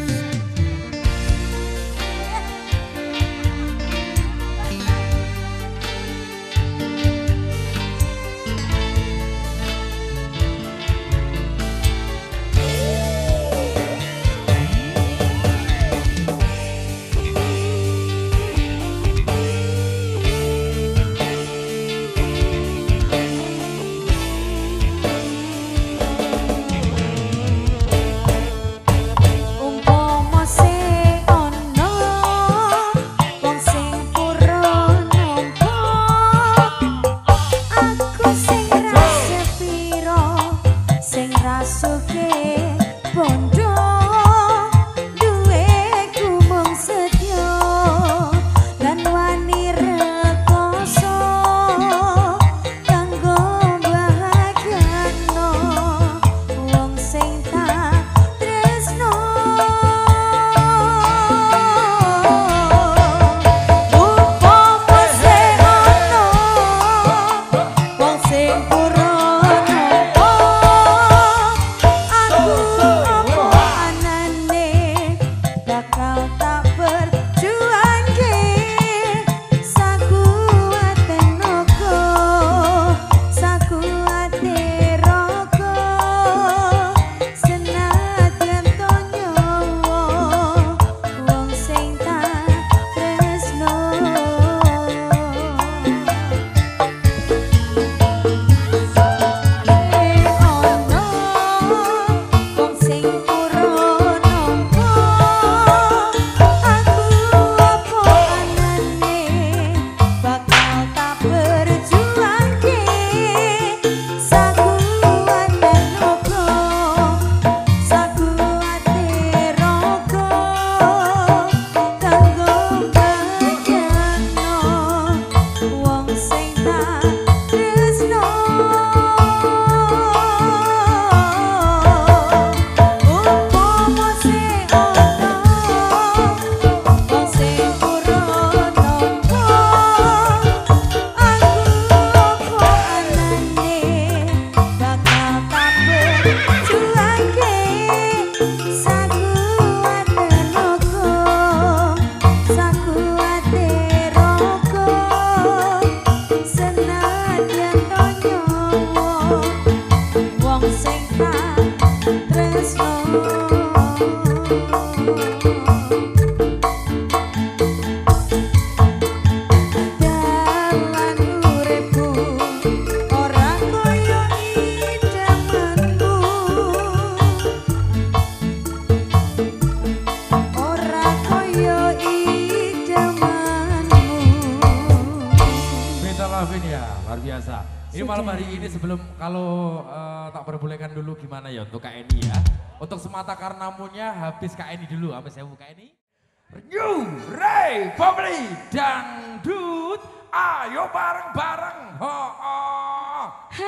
biasa. Ini malam hari ini sebelum kalau uh, tak perbolehkan dulu gimana ya untuk Kak Eni ya. Untuk semata karenamunya habis Kak Eni dulu, habis saya buka Eni. New Ray Popli Dangdut, ayo bareng-bareng. Ho -ho.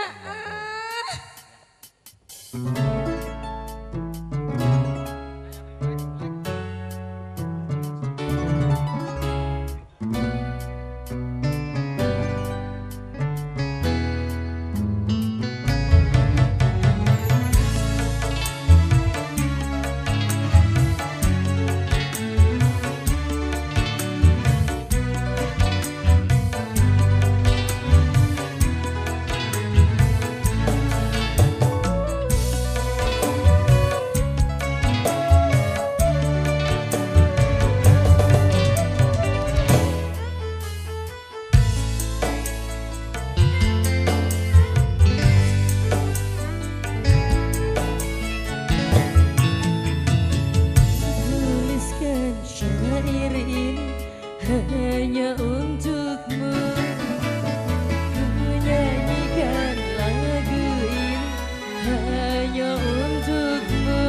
Hanya untukmu ku nyanyikan lagu ini, hanya untukmu.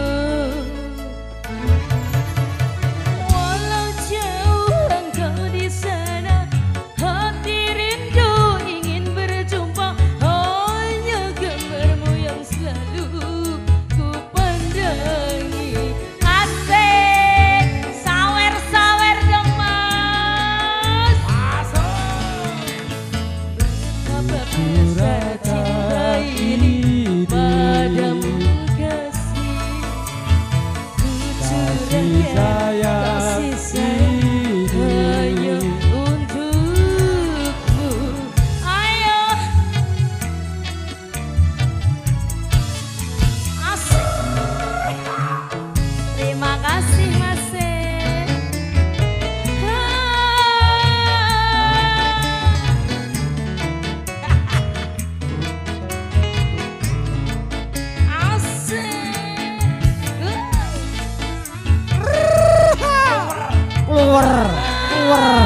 Walau jauh engkau di sana, hati rindu ingin berjumpa. Hanya gambarmu yang selalu ku pandangi. Asik, sawer-sawer dong mas. Betapa cinta ini padamu kasih, ku curahkan kasih sayang hanya untukmu. Ayo, asik. Terima kasih mas. Keluar, keluar.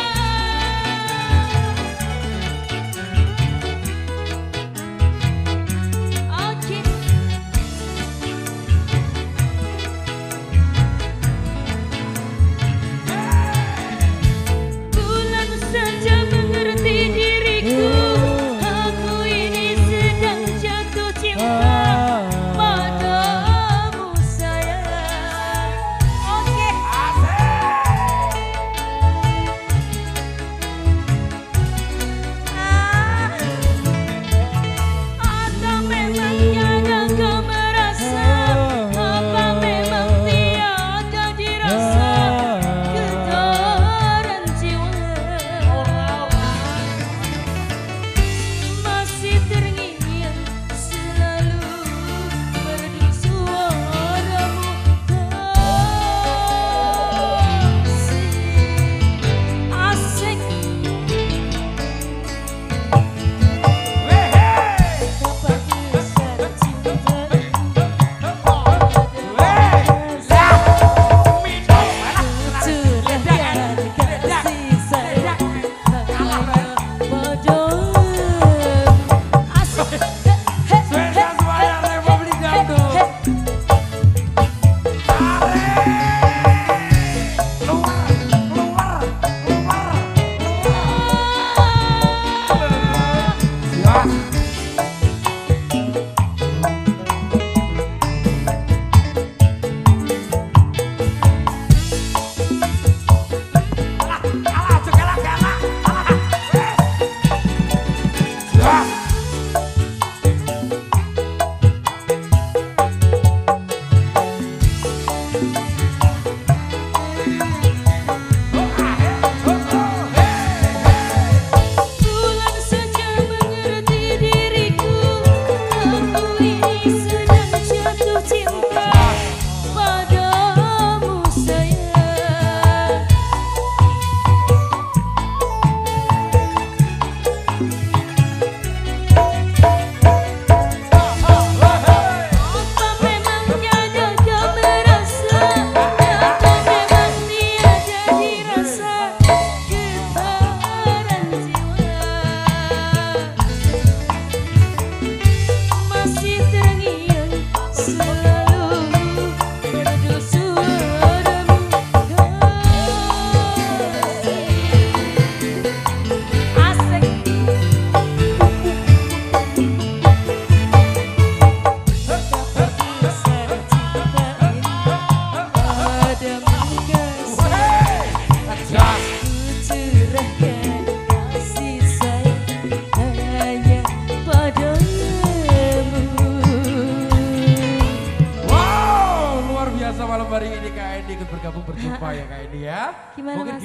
Oke. Bulan saja mengerti diriku, aku ini sedang jatuh cinta padamu sayang. Oke.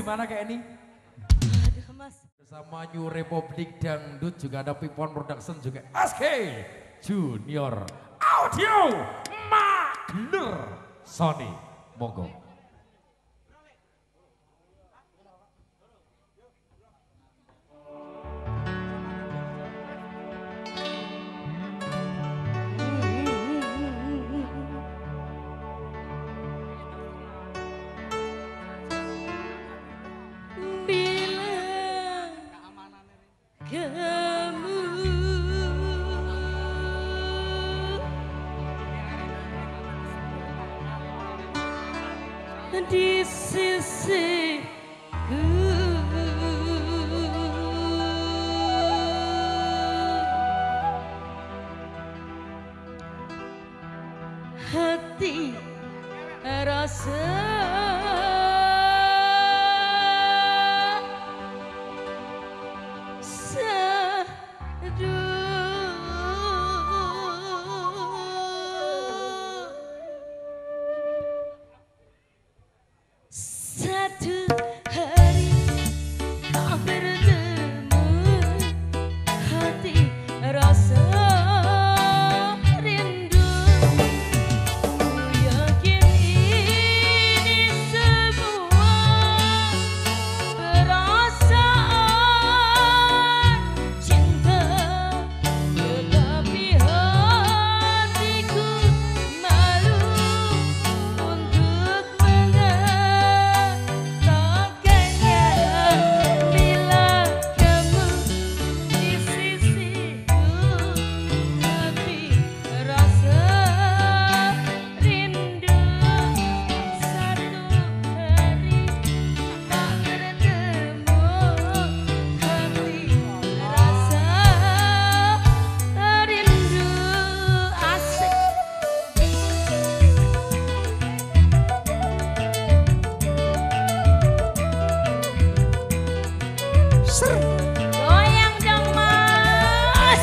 gimana kayak ini? Aduh mas. Bersama New Republik Dangdut juga ada Pipon Production juga S K Junior Audio Magner Sony. Monggo. Di sisi hati rasa satu hari tak bertemu, hati rasa rindu. Ku yakin ini semua perasaan cinta, tetapi hatiku malu untuk goyang dong mas.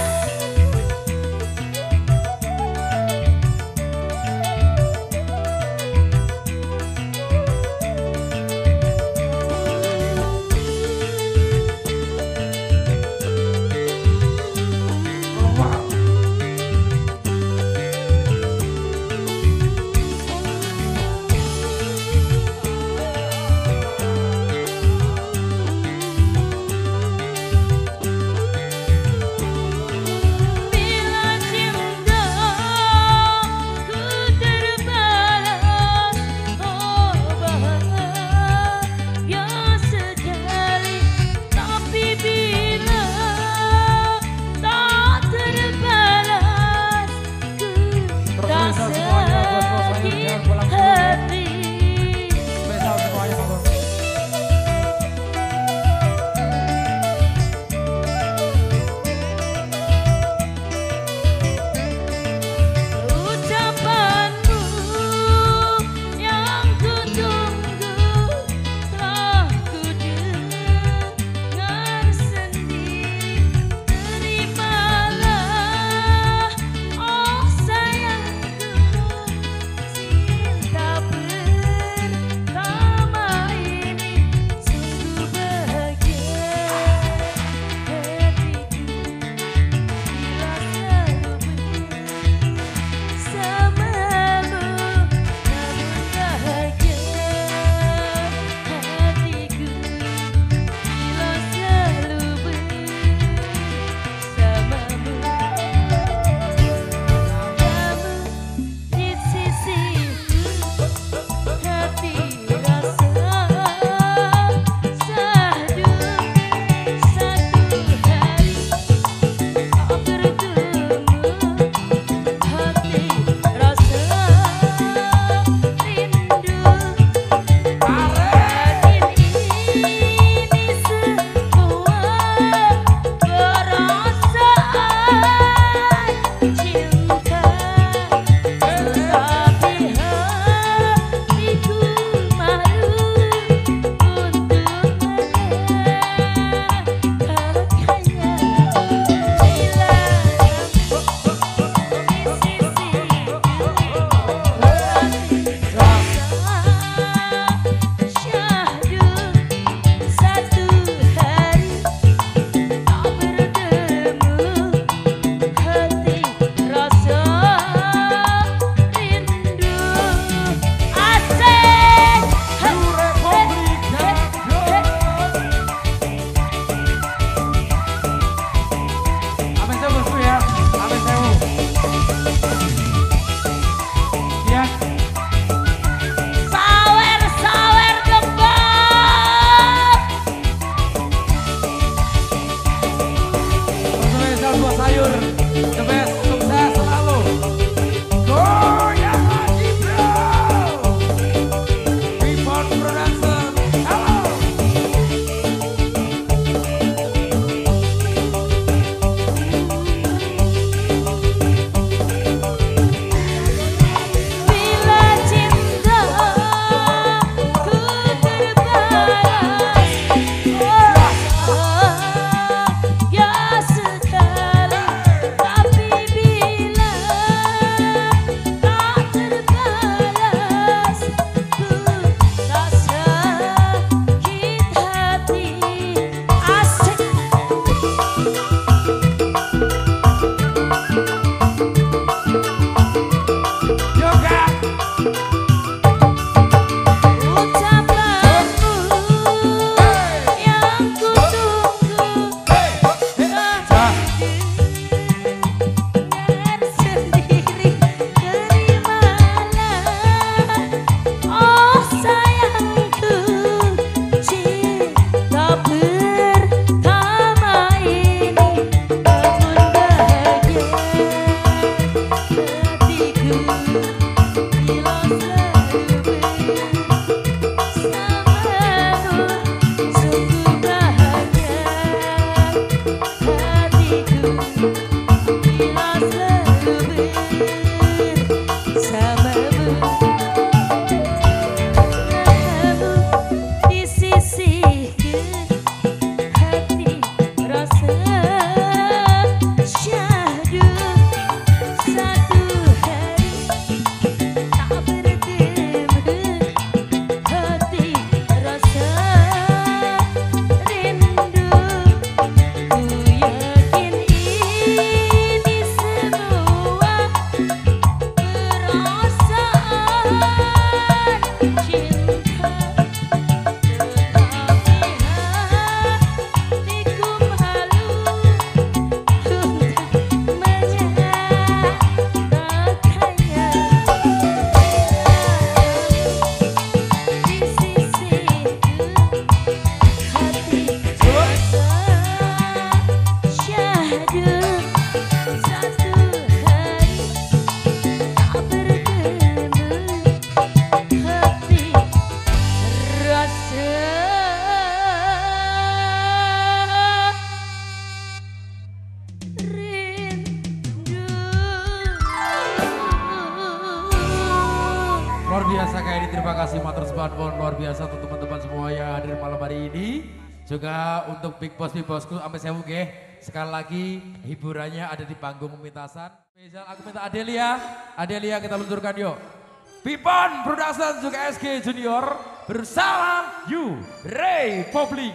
Luar biasa kayak ini, terima kasih matur suwun luar biasa untuk teman-teman semua yang hadir malam hari ini. Juga untuk Big Boss Big Bossku sampai sewu nggih. Sekali lagi hiburannya ada di panggung pementasan. Spesial aku minta Adelia, Adelia kita luncurkan yuk. Pipon Production juga S G Junior bersama You Republik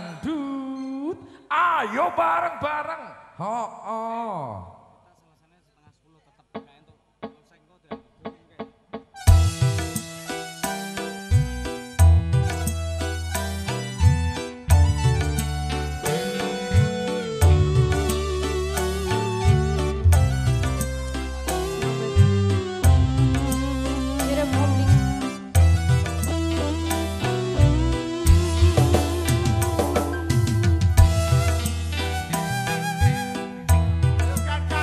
Dangdut. Ayo bareng-bareng. Ho oh. Bukan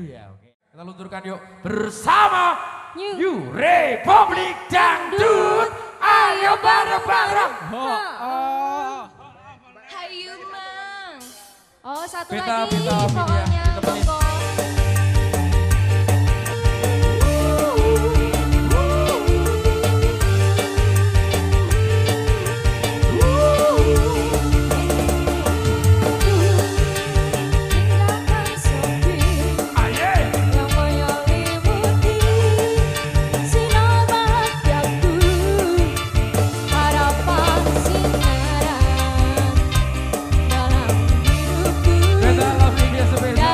ya. Oke. Kita luncurkan yuk bersama New. New Republik Dangdut. Ayo bareng-bareng. Hayu mang. Oh satu Beta, lagi beta, beta, pokoknya ditemenin. monggo. Beta love India spesial.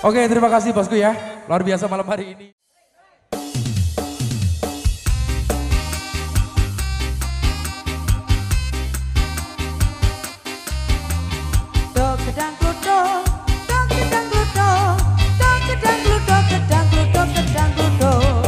Oke, terima kasih bosku ya. Luar biasa malam hari ini. Do gedang kludo, do gedang kludo, do gedang kludo, gedang kludo, gedang kludo.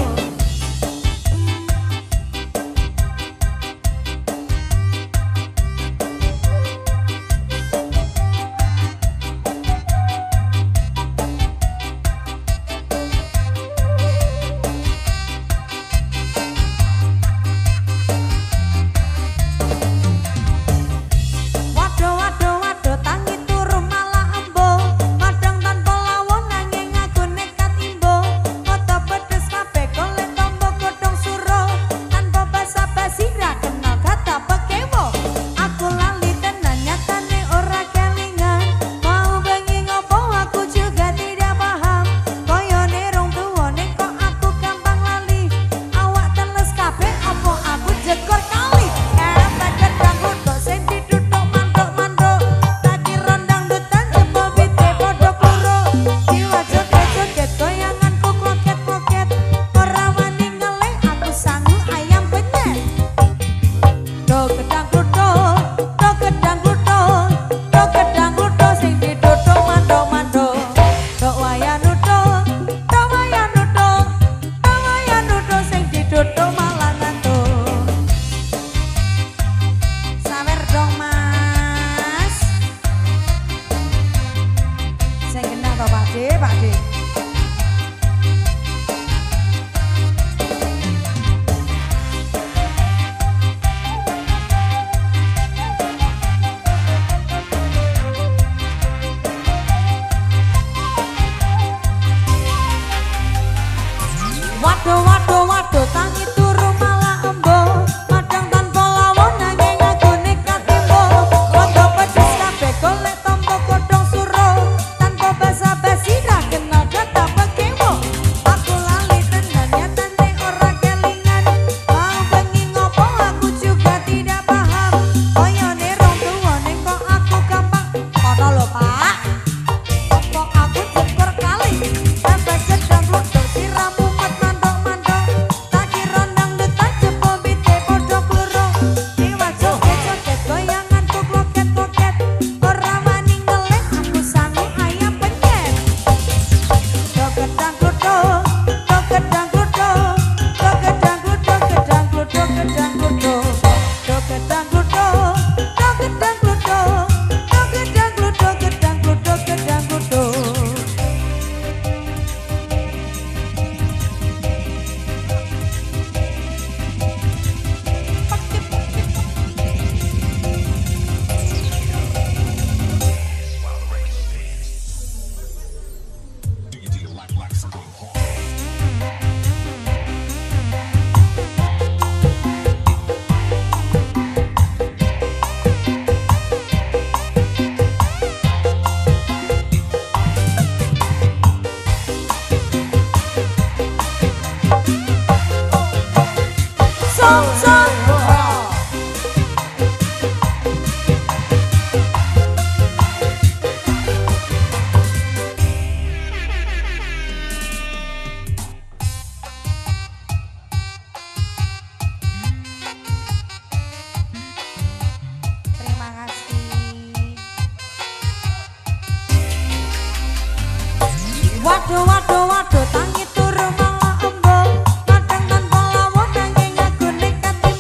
Waduh waduh waduh tangi turu malah embo, kadang tanpa lawan nanging aku nekat.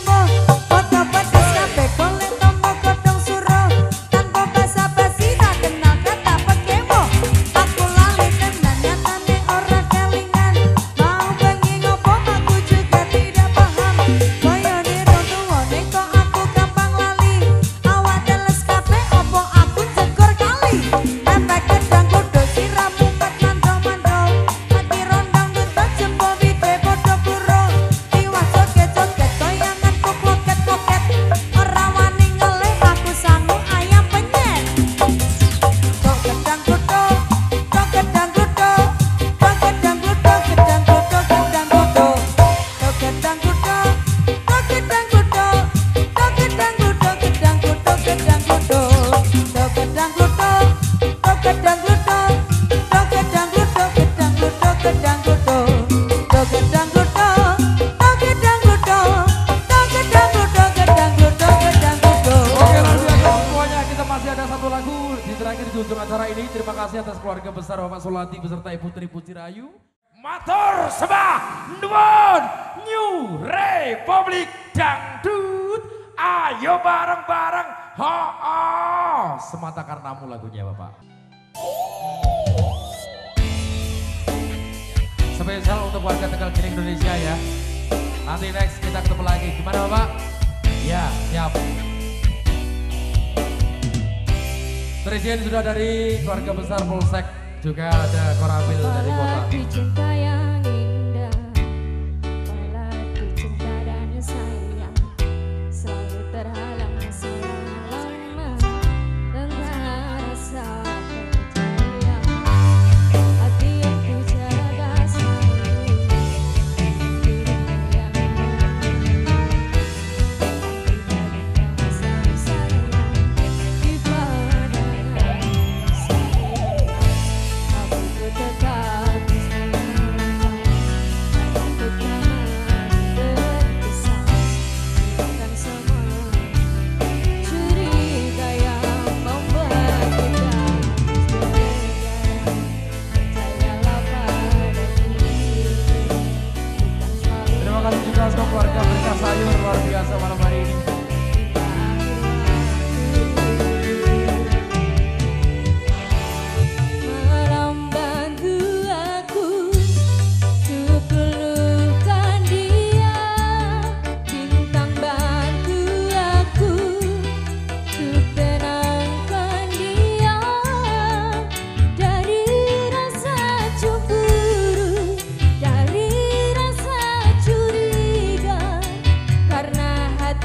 acara ini. Terima kasih atas keluarga besar Bapak Solati beserta Ibu Tri Pucirayu. Matur sembah nuwun New Republic Dangdut. Ayo bareng-bareng. Ha -ha. Semata karenamu lagunya Bapak. Spesial untuk warga Tegal Giling Indonesia ya. Nanti next kita ketemu lagi. Gimana Bapak? Ya, siap. Presiden sudah dari keluarga besar Polsek, juga ada Koramil dari kota. Cinta yang indah, apalagi cinta dan sayang, selalu terhalang masalah lama dengan rasa percaya. Hati yang ku jaga selalu, dirimu yang untuk keluarga berkah sayur luar biasa malam hari ini. malam bantu aku untuk pelukan dia, bintang bantu aku untuk tenangkan dia dari rasa cemburu, dari rasa curiga, karena hati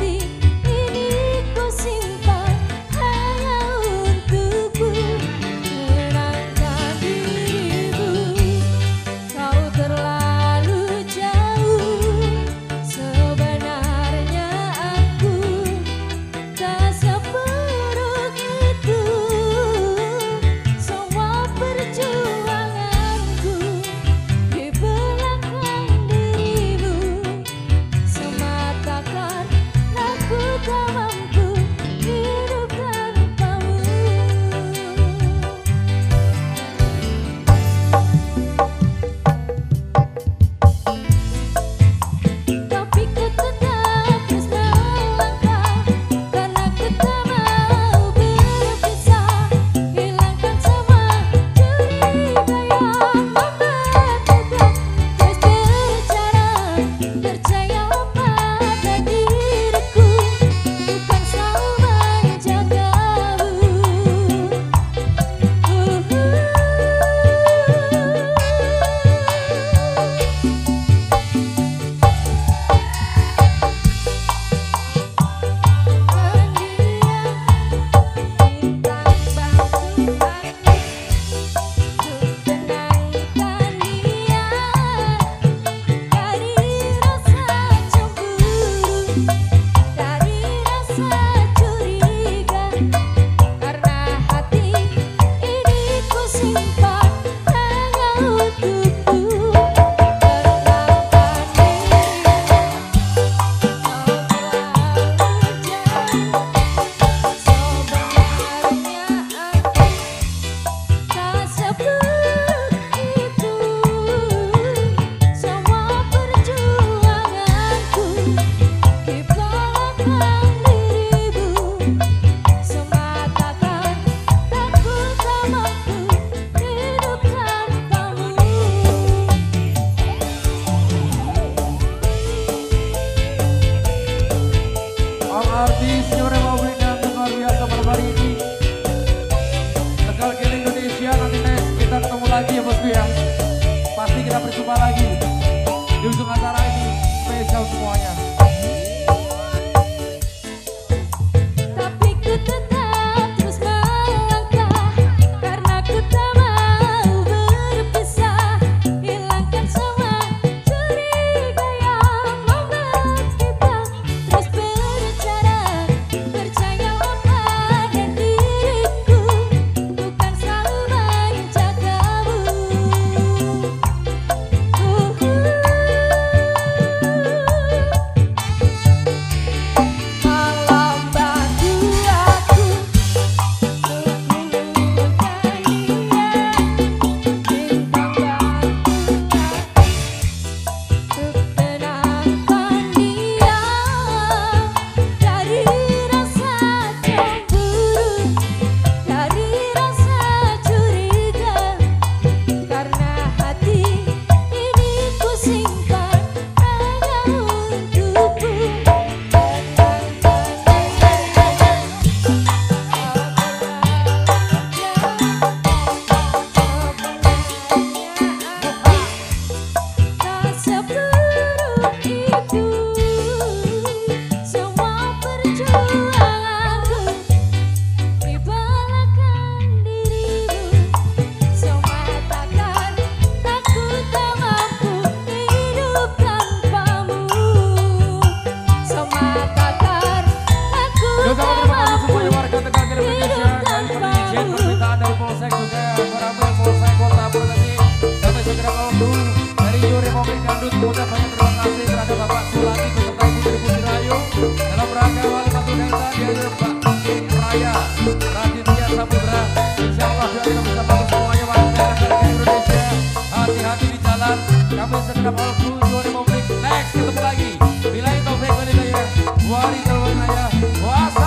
Ayo. Wah,